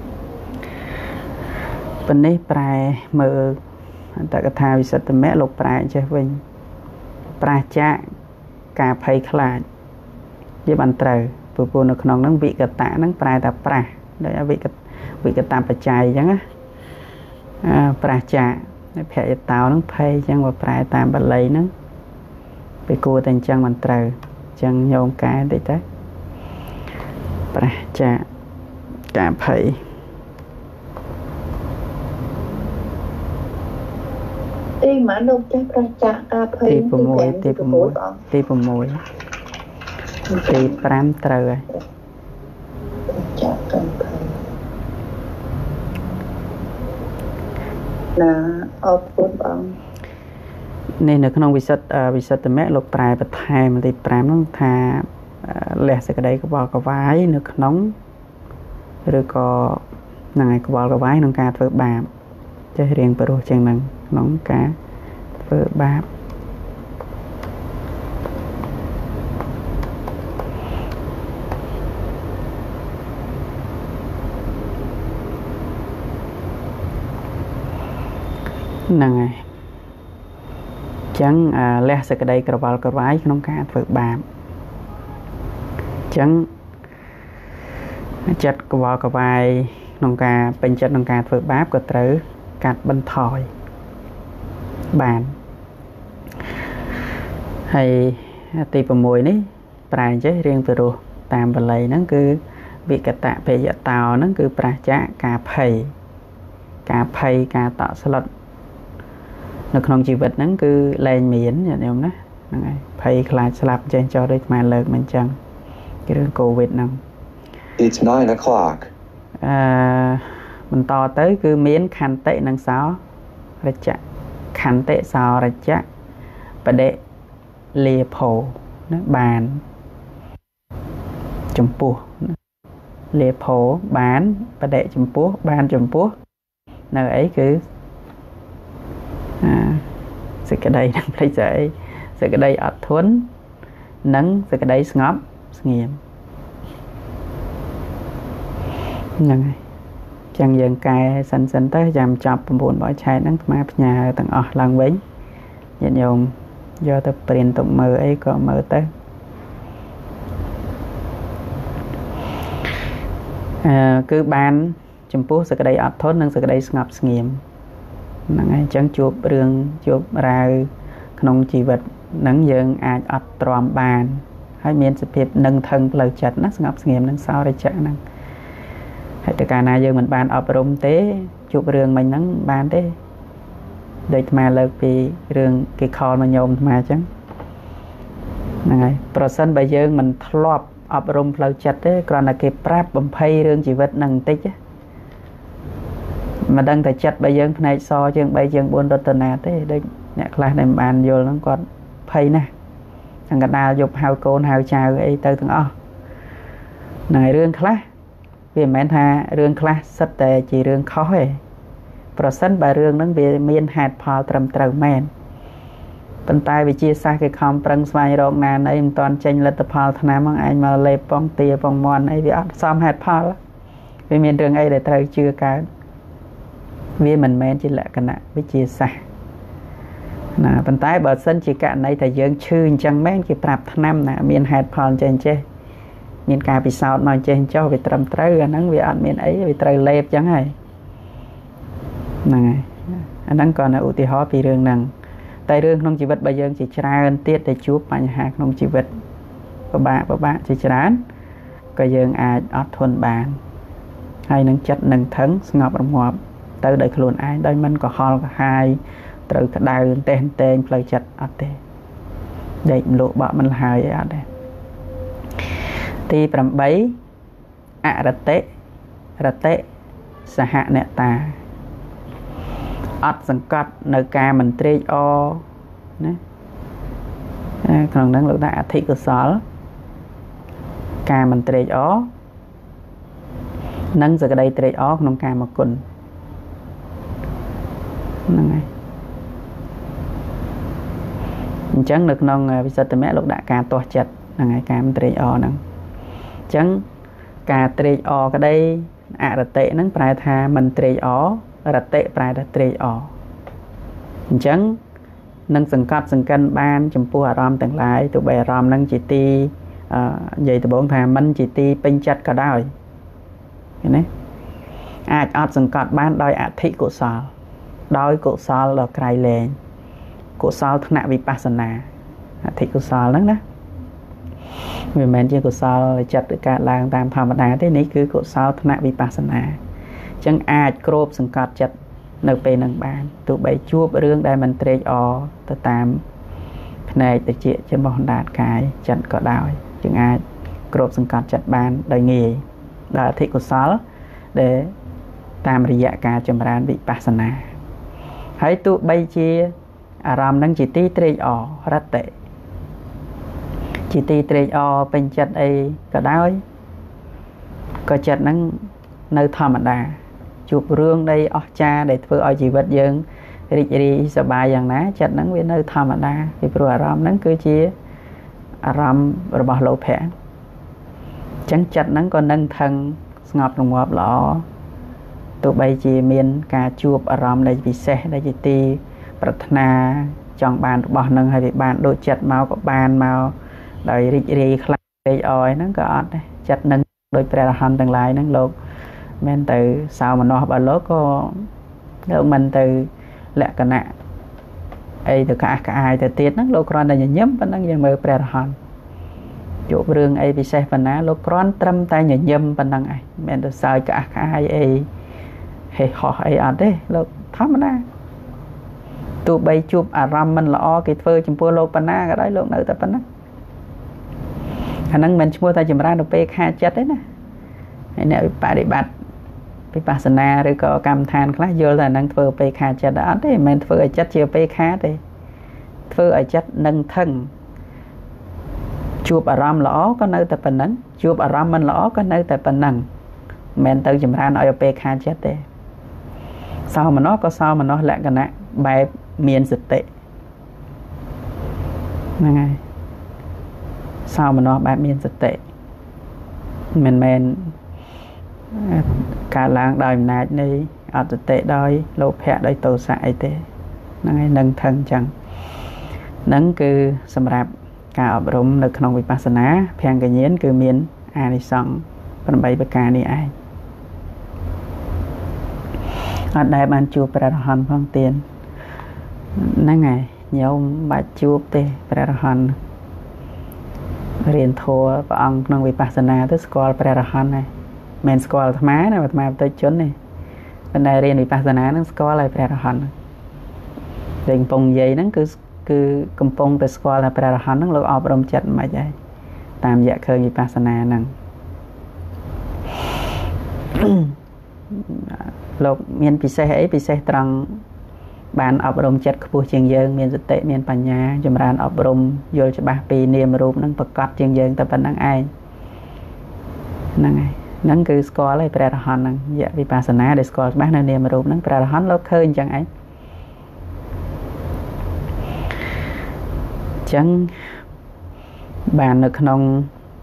bên đây prai mơ tại cái thao sẽ từ mẹ lục prai chơi vinh prai cha cà phê khla với bàn trời vừa vừa nó còn năng vị cái tạ năng prai ta prai để vị cái vị cái tam bạch trai chẳng á prai cha phê tàu năng phê chẳng và prai tam bạch lấy năng bị cua thành chân bàn trời chân nhôm cái để tới pra cha cà phê tì mà nông cha pra cha cà phê tì bùm mùi tì bùm mùi tì bùm mùi tì pram trời cha cà phê là ở phút bằng nên ởក្នុងវិសិទ្ធវិសិទ្ធមៈលោកប្រែបន្ថែមទីប្រាំនោះថាលះសេចក្តីក្បល់ក្វាយនៅក្នុងឬក៏ហ្នឹងឯងក្បល់ក្វាយក្នុងការធ្វើបាបចេះរៀងព្រោះចឹងហ្នឹងក្នុងការធ្វើបាបហ្នឹងហើយចឹងលះសេចក្តីក្បល់ក្វាយក្នុងការធ្វើបាបចឹងចិត្តកវល់កវាយក្នុងការពេញចិត្តក្នុងការធ្វើបាបក៏ត្រូវកាត់បន្ថយបានហើយទី6នេះប្រែចេះរៀងទៅរស់តាមបល័យហ្នឹងគឺវិកតៈភេយតោហ្នឹងគឺប្រះចាកការភ័យការភ័យការតក់ស្លុតនៅក្នុងជីវិតហ្នឹងគឺលែងមានញាតិញោមណាហ្នឹងហើយភ័យខ្លាចស្លាប់ចេះចោលដូចមកលើកមិនចឹងរឿងកូវីដហ្នឹង It's nine o'clock អឺបន្តទៅគឺមានខន្តិនិងសោរចៈខន្តិសោរចៈបដិលាភោណាបានចំពោះលាភោបានបដិចំពោះបានចំពោះនៅអីគឺអាសេចក្តីនឹងផ្លេចស្អីសេចក្តីអត់ធន់និងសេចក្តីស្ងប់ស្ងៀមហ្នឹងហើយចឹងយើងកែសិនសិនទៅចាំចាប់៩បោឆែកហ្នឹងអាផ្ញើទាំងអស់ឡើងវិញញាតិញោមយកទៅព្រានទុកមើលអីក៏មើលទៅអឺគឺបានចំពោះសេចក្តីអត់ធន់និងសេចក្តីស្ងប់ស្ងៀមហ្នឹងហើយអញ្ចឹងជួបរឿងជួបរាវក្នុងជីវិតនឹងយើងអាចអត់ទ្រាំបានហើយមានសភាពនឹងថឹងផ្លូវចិត្តណាស្ងប់ស្ងៀមនឹងសោរចៈហ្នឹងហើយតើកាលណាយើងមិនបានអប់រំទេជួបរឿងមិញហ្នឹងបានទេដូចអាត្មាលើកពីរឿងគេខលមកញោមអាត្មាអញ្ចឹងហ្នឹងហើយប្រសិនបើយើងមិនធ្លាប់អប់រំផ្លូវចិត្តទេគ្រាន់តែគេប្រាប់បំភ័យរឿងជីវិតហ្នឹងបន្តិចមិនដឹងតែចិត្តបើយើងផ្នែកសជាង3ជាង4រតនាទេដូចអ្នកខ្លះដែលមិនបានយល់ហ្នឹងគាត់ភ័យណាស់អង្កដាលយប់ហៅកូនហៅចៅអីទៅទាំងអស់ហ្នឹងហើយរឿងខ្លះវាមិនមែនថារឿងខ្លះសិតតែជារឿងខុសទេប្រសិនបើរឿងហ្នឹងវាមានហេតុផលត្រឹមត្រូវមែនប៉ុន្តែវិជាសាស្ត្រគេខំប្រឹងស្វែងរកណានអីមិនទាន់ចេញលទ្ធផលថ្នាំហ្នឹងឯងមកលេបប៉ងទាប៉ងមន់អីវាអត់សមហេតុផលវាមានរឿងអីដែលត្រូវជឿកើតវាមិនមែនជាលក្ខណៈវិជាសាស្ត្រណាប៉ុន្តែបើសិនជាករណីតែយើងឈឺអញ្ចឹងមែនគេប្រាប់ថ្នាំណាមានហេតុផលចេះចេះមានការពិសោធន៍មកចេះចុះវាត្រឹមត្រូវអាហ្នឹងវាអត់មានអីវាត្រូវលេបអញ្ចឹងហើយហ្នឹងហើយអាហ្នឹងក៏នៅឧទាហរណ៍ពីរឿងហ្នឹងតែរឿងក្នុងជីវិតបើយើងជាច្រើនទៀតដែលជួបបញ្ហាក្នុងជីវិតពិបាកពិបាកជាច្រើនក៏យើងអាចអត់ធន់បានហើយនឹងចិត្តនឹងថឹងស្ងប់រងាប់ទៅដោយខ្លួនឯងដោយមិនកុហលកាហាយត្រូវក្តៅតែងតែងផ្លូវចិត្តអត់ទេដេកមលក់បក់មិនហើយអីអត់ទេទី8អរតិរតិសហអ្នកតាអត់សង្កត់នៅការមិនត្រេកអរណាក្នុងហ្នឹងលោកថាអធិកុសលការមិនត្រេកអរនិងសេចក្តីត្រេកអរក្នុងកាមគុណហ្នឹងហើយអញ្ចឹងនៅក្នុងវិសុទ្ធិមគ្គលោកដាក់ការទាស់ចិត្តហ្នឹងហើយការមិនត្រេកអរហ្នឹងអញ្ចឹងការត្រេកអរក្តីអរតិហ្នឹងប្រែថាមិនត្រេកអររតិប្រែថាត្រេកអរអញ្ចឹងនឹងសង្កត់សង្កិនបានចំពោះអារម្មណ៍ទាំងឡាយទោះបីអារម្មណ៍ហ្នឹងជាទីនិយាយដំបូងថាមិនជាទីពេញចិត្តក៏ដោយឃើញទេអាចអត់សង្កត់បានដោយអធិកុសលដោយកុសលដ៏ក្រៃលែងកុសលថ្នាក់វិបស្សនាអធិកុសលហ្នឹងណាវាមិនមែនជាកុសលចិត្តឬកើតឡើងតាមធម្មតាទេនេះគឺកុសលថ្នាក់វិបស្សនាអញ្ចឹងអាចគ្របសង្កត់ចិត្តនៅពេលហ្នឹងបានទោះបីជួបរឿងដែលមិនត្រេកអរទៅតាមផ្នែកតិចជាមហណ្ដាតកាយចិត្តក៏ដោយយើងអាចគ្របសង្កត់ចិត្តបានដោយងាយដោយអធិកុសលដែលតាមរយៈការចម្រើនវិបស្សនាហើយទោះបីជាអារម្មណ៍ហ្នឹងជាទីត្រេកអររតិជាទីត្រេកអរពេញចិត្តអីក៏ដោយក៏ចិត្តហ្នឹងនៅធម្មតាជួបរឿងនៃអស្ចារ្យដែលធ្វើឲ្យជីវិតយើងរីករាយសប្បាយយ៉ាងណាចិត្តហ្នឹងវានៅធម្មតាពីព្រោះអារម្មណ៍ហ្នឹងគឺជាអារម្មណ៍របស់លោភៈអញ្ចឹងចិត្តហ្នឹងក៏នឹងថឹងស្ងប់រងាប់ល្អទោះបីជាមានការជួបអារម្មណ៍ដែលពិសេសដែលជាទីប្រាថ្នាចង់បានរបស់ហ្នឹងហើយវាបានដូចចិត្តមកក៏បានមកដោយរីករាយខ្លាំងពេកអរហ្នឹងក៏អត់ដែរចិត្តនឹងដោយព្រះអរហន្តទាំងឡាយហ្នឹងលោកមែនទៅសោមនស្សរបស់លោកក៏លោកមិនទៅលក្ខណៈអីទៅក្អាស់ក្អាយទៅទៀតហ្នឹងលោកគ្រាន់តែញញឹមប៉ុណ្ណឹងយើងមើលព្រះអរហន្តជួបរឿងអីពិសេសប៉ុណ្ណាលោកគ្រាន់ត្រឹមតែញញឹមប៉ុណ្ណឹងឯងមិនមែនទៅសើចក្អាស់ក្អាយអីហេហោះអីអត់ទេលោកធម្មតាទោះបីជួបអារម្មណ៍មិនល្អគេធ្វើចំពោះលោកប៉ុណ្ណាក៏ដោយលោកនៅតែប៉ុណ្ណឹងអាហ្នឹងមិនឈ្មោះថាចម្រើនទៅពេលខាចិត្តទេណាហើយអ្នកបដិបត្តិវិបស្សនាឬក៏កម្មដ្ឋានខ្លះយល់ថាហ្នឹងធ្វើពេលខាចិត្តអត់ទេមិនមែនធ្វើឲ្យចិត្តជាពេលខាទេធ្វើឲ្យចិត្តនឹងថឹងជួបអារម្មណ៍ល្អក៏នៅតែប៉ុណ្ណឹងជួបអារម្មណ៍មិនល្អក៏នៅតែប៉ុណ្ណឹងមិនមែនទៅចម្រើនឲ្យពេលខាចិត្តទេសោមនស្សក៏សោមនស្សលក្ខណៈបែបមានសតិហ្នឹងហើយសោមនស្សបែបមានសតិមិនមែនកើតឡើងដោយអំណាចនៃអត្តតិដោយលោភៈដោយទោសៈអីទេហ្នឹងហើយនឹងថឹងចឹងហ្នឹងគឺសម្រាប់ការអប់រំនៅក្នុងវិបស្សនាភង្គញ្ញាណគឺមានអានិសង្ស8ប្រការនេះឯងអត់ដែលបានជួបព្រះអរហន្តផងទៀតហ្នឹងហើយ nhóm bạch chuộc tê bè ra hòn riêng thua và ông nông vipassana tới school bè ra hòn này men school tham má này mà tham tới chốn này bên này riêng vipassana nó school lại bè ra hòn riêng pong dây nó cứ cứ cầm pong tới school là bè ra hòn nó lúc ọp đông chật mà vậy tam dạ khơi vipassana nè lục miền pi xe ấy pi xe trăng bàn ọp rôm chất của trường dương miền dịch tệ miền bản nhà chùm ran ọp rôm vô cho ba pi niềm rôm nâng bậc cọt trường dương tập nâng ai nâng ai nâng cứ score lại bè ra hòn nâng dạ vipassana để score bác nâng niềm rôm nâng bè ra hòn lốc khơi chẳng ấy chẳng bàn được nông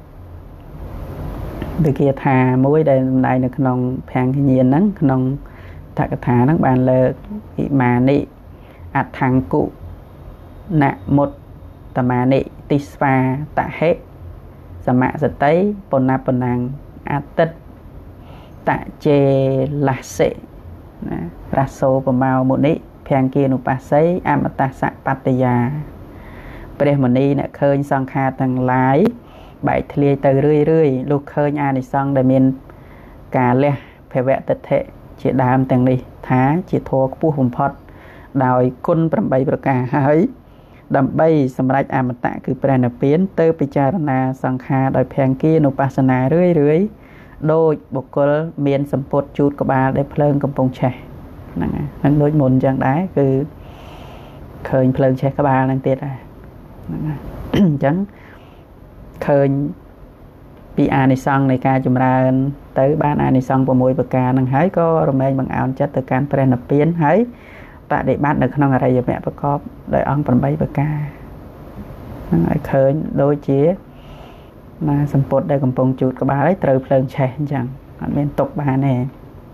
từ kia thà muối đây này được nông phèn thì nhiên nắng nông thà cái thà nắng bàn lơ mà nị ạt thằng cụ nạ một tà mà nị tispa tạ hết sa mạ giật tấy pon na pon nàng ạt tết tạ chê là sệ ra số của màu một nị phèn kia nụ pa sấy amata sa pataya bề một nị nè khơi sang kha tầng lái bảy thề từ rưỡi rưỡi lúc khơi nhà này xong để miền cả lẹ phải vẽ tật thể chỉ đam tầng này thá chỉ thua pu hùng phật đòi côn bầm bay bờ cả hỡi đầm bay sầm rách am tạ cứ bè nè biến tơ pichara sang kha đòi phèn kia nụ pasana rưỡi rưỡi đôi bộc col miền sầm pốt chút của bà để phơi cầm pong trẻ năng năng đôi mồn chẳng đá cứ khơi phơi trẻ các bà năng tiệt à chẳng khơi pi ani sang này ca chùm ra tới ban ani sang của mùi bậc ca năng hái có rồi mình bằng áo chất từ can pre nạp biến hái tại để bắt được không ở đây mẹ bậc cọp đợi ông phần bay bậc ca năng khơi đôi chia mà sầm pốt đây cầm pong chuột của bà ấy từ phơi trẻ chẳng bên tục bà này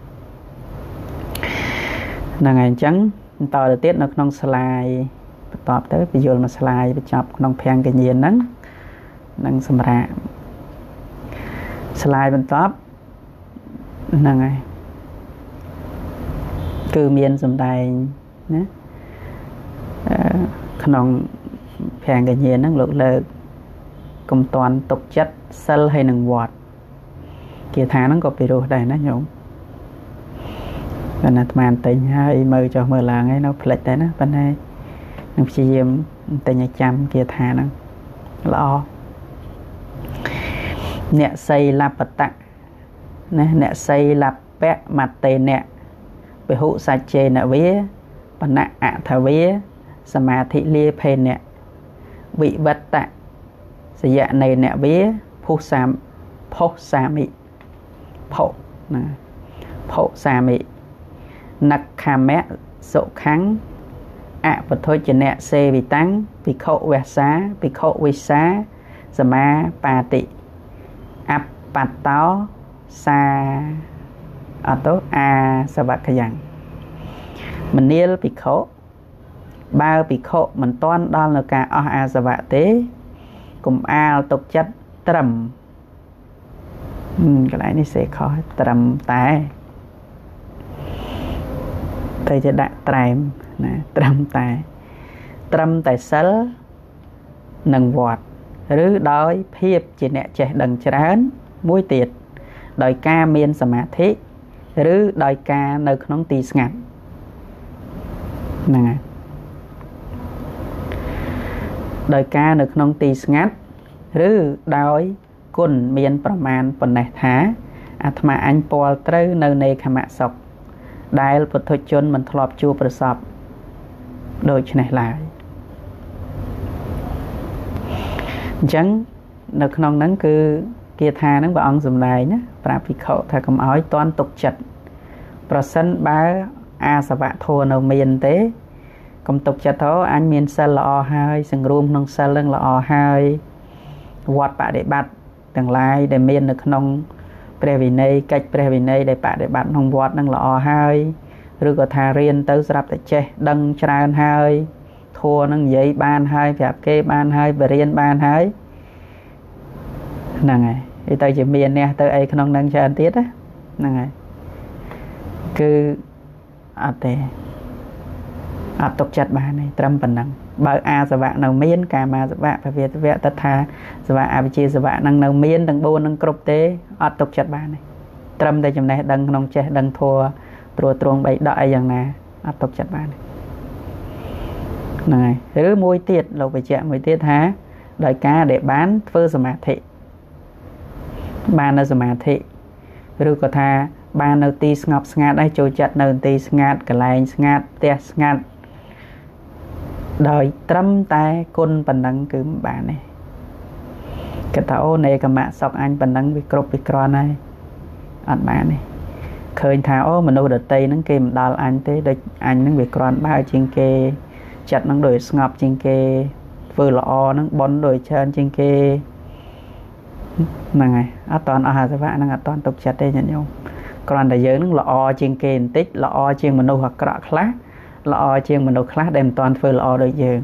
là ngày trắng tao được tiết nó không slide tọp tới bây giờ mà slide bị chọc không phèn cái nhiên nắng năng sầm rạ slide bên top năng này cứ miền sầm đài nhé không phèn cái nhiên năng lột lợt công toàn tục chất sel hay năng vọt kia thả nó có bị đồ đây nó nhổm bên này màn tình hay mơ cho mơ làng ấy nó plek đấy nó bên này năng chỉ diêm tình nhà chăm kia thả nó lo nè xây lạp bát tạ nè xây lạp bẹ mặt tề nè về hộ sa chê nè vía bản nạ ạ thà vía samadhi lia phê nè vị vật tạ sẽ dạ này nè vía phô sam phô sami phô nè phô sami nặc khà mẹ sổ kháng ạ vật thôi chỉ nè xê vì tăng vì khổ vẹt xá vì khổ vi xá sama pa tị áp bát táo sa ở tốt a sa bạc cái dạng mình niel bị khổ ba bị khổ mình toan đo là cả a sa bạc tế cùng a tục chất trầm cái này nó sẽ khó trầm tài thầyจะដាក់ត្រែមណាត្រឹមតែត្រឹមតែសិលនិងវត្តឬដោយភាពជាអ្នកចេះដឹងច្រើនមួយទៀតដោយការមានសមាធិឬដោយការនៅក្នុងទីស្ងាត់ហ្នឹងហើយដោយការនៅក្នុងទីស្ងាត់ឬដោយគុណមានប្រមាណប៉ុណ្ណេះថាអាត្មាអញពាល់ត្រូវនៅនៃខមសុខដែលពុទ្ធជនមិនធ្លាប់ជួបប្រសពដូច្នេះឡើយអញ្ចឹងនៅក្នុងហ្នឹងគឺគាថាហ្នឹងព្រះអង្គសម្ដែងណាប្រាប់ភិក្ខុថាកុំឲ្យតន់ទុកចិត្តប្រសិនបើអាសវៈធម៌នៅមានទេកុំទុកចិត្តទៅអញមានសិលល្អហើយសង្រួមក្នុងសិលនឹងល្អហើយវត្តបដិបត្តិទាំងឡាយដែលមាននៅក្នុងព្រះវិន័យកិច្ចព្រះវិន័យដែលបដិបត្តិក្នុងវត្តនឹងល្អហើយឬក៏ថារៀនទៅស្រាប់តែចេះដឹងច្រើនហើយធัวនឹងនិយាយបានហើយប្រាប់គេបានហើយបរៀនបានហើយហ្នឹងហើយវាទៅជាមានអ្នកទៅអីក្នុងនឹងច្រើនទៀតហ្នឹងហើយគឺអត់ទេអត់ទុកចិត្តបានទេត្រឹមប៉ុណ្ណឹងបើអាសវៈនៅមានកាមាសវៈភវេទវៈតថាសវៈអវិជ្ជាសវៈនឹងនៅមានទាំងបួននឹងគ្រប់ទេអត់ទុកចិត្តបានទេត្រឹមតែចំណេះដឹងក្នុងចេះដឹងធัวត្រួតត្រងបីដកអីយ៉ាងណាអត់ទុកចិត្តបានទេហ្នឹងហើយឬមួយទៀតលោកបញ្ជាក់មួយទៀតថាដោយការដែលបានធ្វើសមាធិបាននៅសមាធិឬក៏ថាបាននៅទីស្ងប់ស្ងាត់ហើយចូលចិត្តនៅទីស្ងាត់កន្លែងស្ងាត់ផ្ទះស្ងាត់ដោយត្រឹមតែគុណប៉ុណ្ណឹងគឺមិនបានទេគេថាអូនេកម្មៈសក់អញប៉ុណ្ណឹងវាគ្រប់វាគ្រាន់ហើយអត់បានទេឃើញថាអូមនុស្សដតីហ្នឹងគេមិនដល់អញទេដូចអញហ្នឹងវាគ្រាន់បើជាងគេចិត្តហ្នឹងដូចស្ងប់ជាងគេធ្វើល្អហ្នឹងបន់ដូចច្រើនជាងគេហ្នឹងហើយអត់តន់អស់អាសវៈហ្នឹងអត់តន់ទុកចិត្តទេញាតិញោមគ្រាន់តែយើងហ្នឹងល្អជាងគេបន្តិចល្អជាងមនុស្សអាក្រក់ខ្លះល្អជាងមនុស្សខ្លះដែលមិនតន់ធ្វើល្អដូចយើង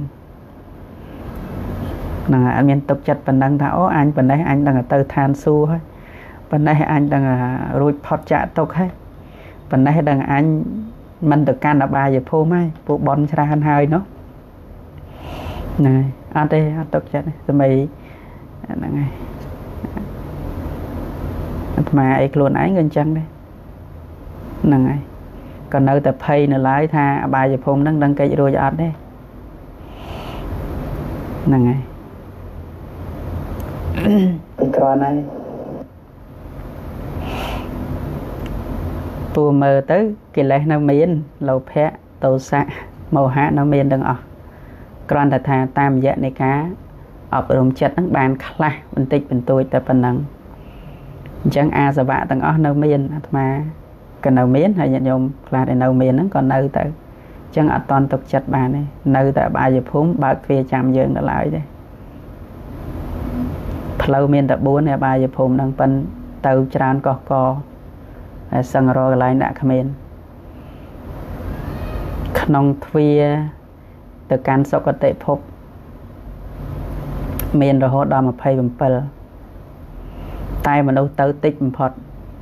ហ្នឹងហើយអត់មានទុកចិត្តប៉ុណ្ណឹងថាអូអញប៉ុណ្ណេះអញដឹងទៅឋានសួគ៌ហើយប៉ុណ្ណេះអញដឹងរួចផុតចាកទុក្ខហើយប៉ុណ្ណេះដឹងអញមិនទៅកាន់អបាយភូមិហើយពួកបនច្រើនហើយនោះហ្នឹងហើយអត់ទេអត់ទុកចិត្តទេស្មីហ្នឹងហើយអាត្មាអីខ្លួនឯងក៏អញ្ចឹងដែរហ្នឹងហើយក៏នៅតែភ័យនៅឡើយថាអបាយភូមិហ្នឹងដឹងកិច្ចរួចអត់ទេហ្នឹងហើយពីក្រណហើយពូមើលទៅកិលេសនៅមានលោភៈទោសៈមោហៈនៅមានទាំងអស់គ្រាន់តែថាតាមរយៈនៃការអប់រំចិត្តហ្នឹងបានខ្លះបន្តិចបន្តួចតែប៉ុណ្ណឹងអញ្ចឹងអាសវៈទាំងអស់នៅមានអាត្មាក៏នៅមានហើយញាតិញោមខ្លះដែលនៅមានហ្នឹងក៏នៅទៅអញ្ចឹងអត់តន់ទុកចិត្តបានទេនៅតែអបាយភូមិបើកទ្វារចាំយើងដល់ឡើយទេផ្លូវមានតែបួនឯអបាយភូមិហ្នឹងប៉ុន្តែទៅច្រើនកោះកហើយសឹងរកកន្លែងដាក់គ្មានក្នុងទ្វារទៅកាន់សុគតិភពមានរហូតដល់ម្ភៃbảyតែមនុស្សទៅតិចបំផុត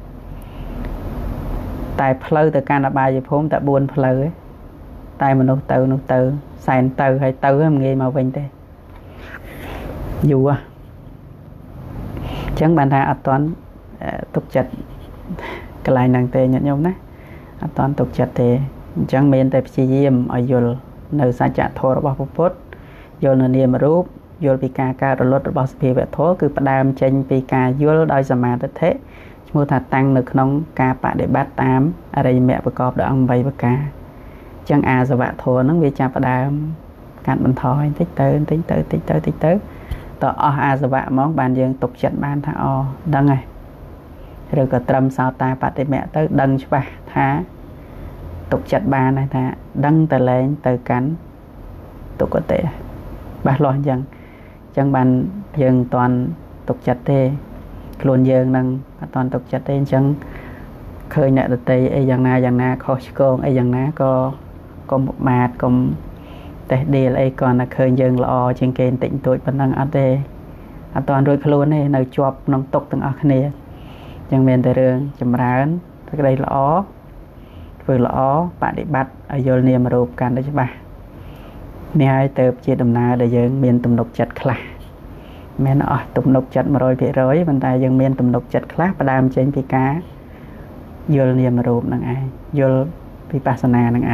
តែផ្លូវទៅកាន់អបាយភូមិតែបួនផ្លូវឯងតែមនុស្សទៅនោះទៅសែនទៅហើយទៅមិនងាយមកវិញទេយូរអញ្ចឹងបានថាអត់ទាន់ទុកចិត្តកន្លែងហ្នឹងទេញាតិញោមណាអត់តាន់ទុកចិត្តទេអញ្ចឹងមានតែព្យាយាមឲ្យយល់នៅសច្ចធម៌របស់ព្រះពុទ្ធយល់នៅនាមរូបយល់ពីការកើតរលត់របស់សភាវៈធម៌គឺផ្ដើមចេញពីការយល់ដោយសមាធិឈ្មោះថាតាំងនៅក្នុងការបដិបត្តិតាមអរិយមគ្គប្រកបដោយអង្គ8ប្រការអញ្ចឹងអាសវៈធម៌ហ្នឹងវាចាប់ផ្ដើមកាត់បន្ថយបន្តិចទៅបន្តិចទៅបន្តិចទៅបន្តិចទៅតអស់អាសវៈហ្មងបានយើងទុកចិត្តបានថាអូដឹងហើយឬក៏ត្រឹមសោតាបតិមៈទៅដឹងច្បាស់ថាទុកចិត្តបានហើយថាដឹងតលែងទៅកាន់ទុគតិច្បាស់លាស់អញ្ចឹងអញ្ចឹងបានយើងមិនតាន់ទុកចិត្តទេខ្លួនយើងនឹងអត់តាន់ទុកចិត្តទេអញ្ចឹងឃើញអ្នកដទៃអីយ៉ាងណាយ៉ាងណាខុសឆ្គងអីយ៉ាងណាក៏កុំប្រមាទកុំតេះដៀលអីគ្រាន់តែឃើញយើងល្អជាងគេបន្តិចបន្តួចប៉ុណ្ណឹងអត់ទេអត់តាន់រួចខ្លួនទេនៅជាប់ក្នុងទុកទាំងអស់គ្នាចឹងមានតែរឿងចម្រើនសេចក្តីល្អធ្វើល្អបដិបត្តិឲ្យយល់នាមរូបកាន់តែច្បាស់នេះហើយទៅជាដំណើរដែលយើងមានទំនុកចិត្តខ្លះមិនអស់ទំនុកចិត្ត100%ប៉ុន្តែយើងមានទំនុកចិត្តខ្លះផ្ដើមចេញពីការយល់នាមរូបនឹងឯងយល់វិបស្សនានឹងឯង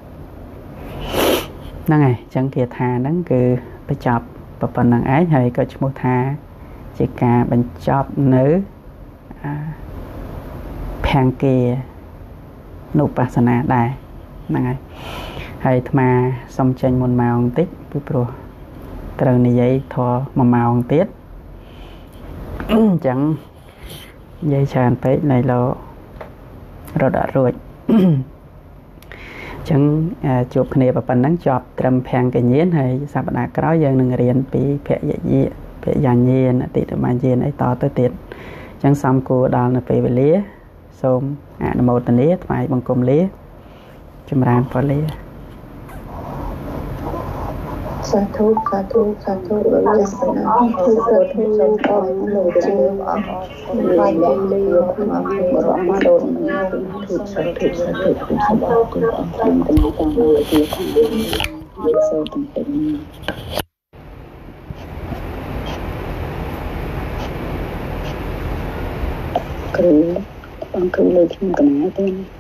ហ្នឹងហើយអញ្ចឹងគាថាហ្នឹងគឺបញ្ចប់ប៉ុណ្្នឹងឯងហើយក៏ឈ្មោះថាជាការបញ្ចប់នៅភង្គានុបស្សនាដែរហ្នឹងហើយហើយអាត្មាសុំចេញមុនម៉ោងបន្តិចពីព្រោះត្រូវនិយាយធម៌មួយម៉ោងទៀតអញ្ចឹងនិយាយច្រើនពេកនៅលោរត់អត់រួចអញ្ចឹងជួបគ្នាប៉ុណ្ណឹងចប់ត្រឹមភង្គញ្ញាណហើយសប្តាហ៍ក្រោយយើងនឹងរៀនពីភយយាភយញ្ញាណអតិតមញ្ញាណអីតទៅទៀតអញ្ចឹងសំគួរដល់នៅពេលវេលាសូមអនុមោទនាថ្វាយបង្គំលាចម្រើនពរលាសាาธุสาธุสาธุเราจะสนะทุกข์ทุกข์สมปองโลจิโยอวายยังเลยโยความบรมโดนทุกข์สาธุสาธุทุกสบายกุอองค์เป็นตามโลจิธรรมยิโสตั้งเป็นคือต้องคือเลยที่มันกันนะเป็น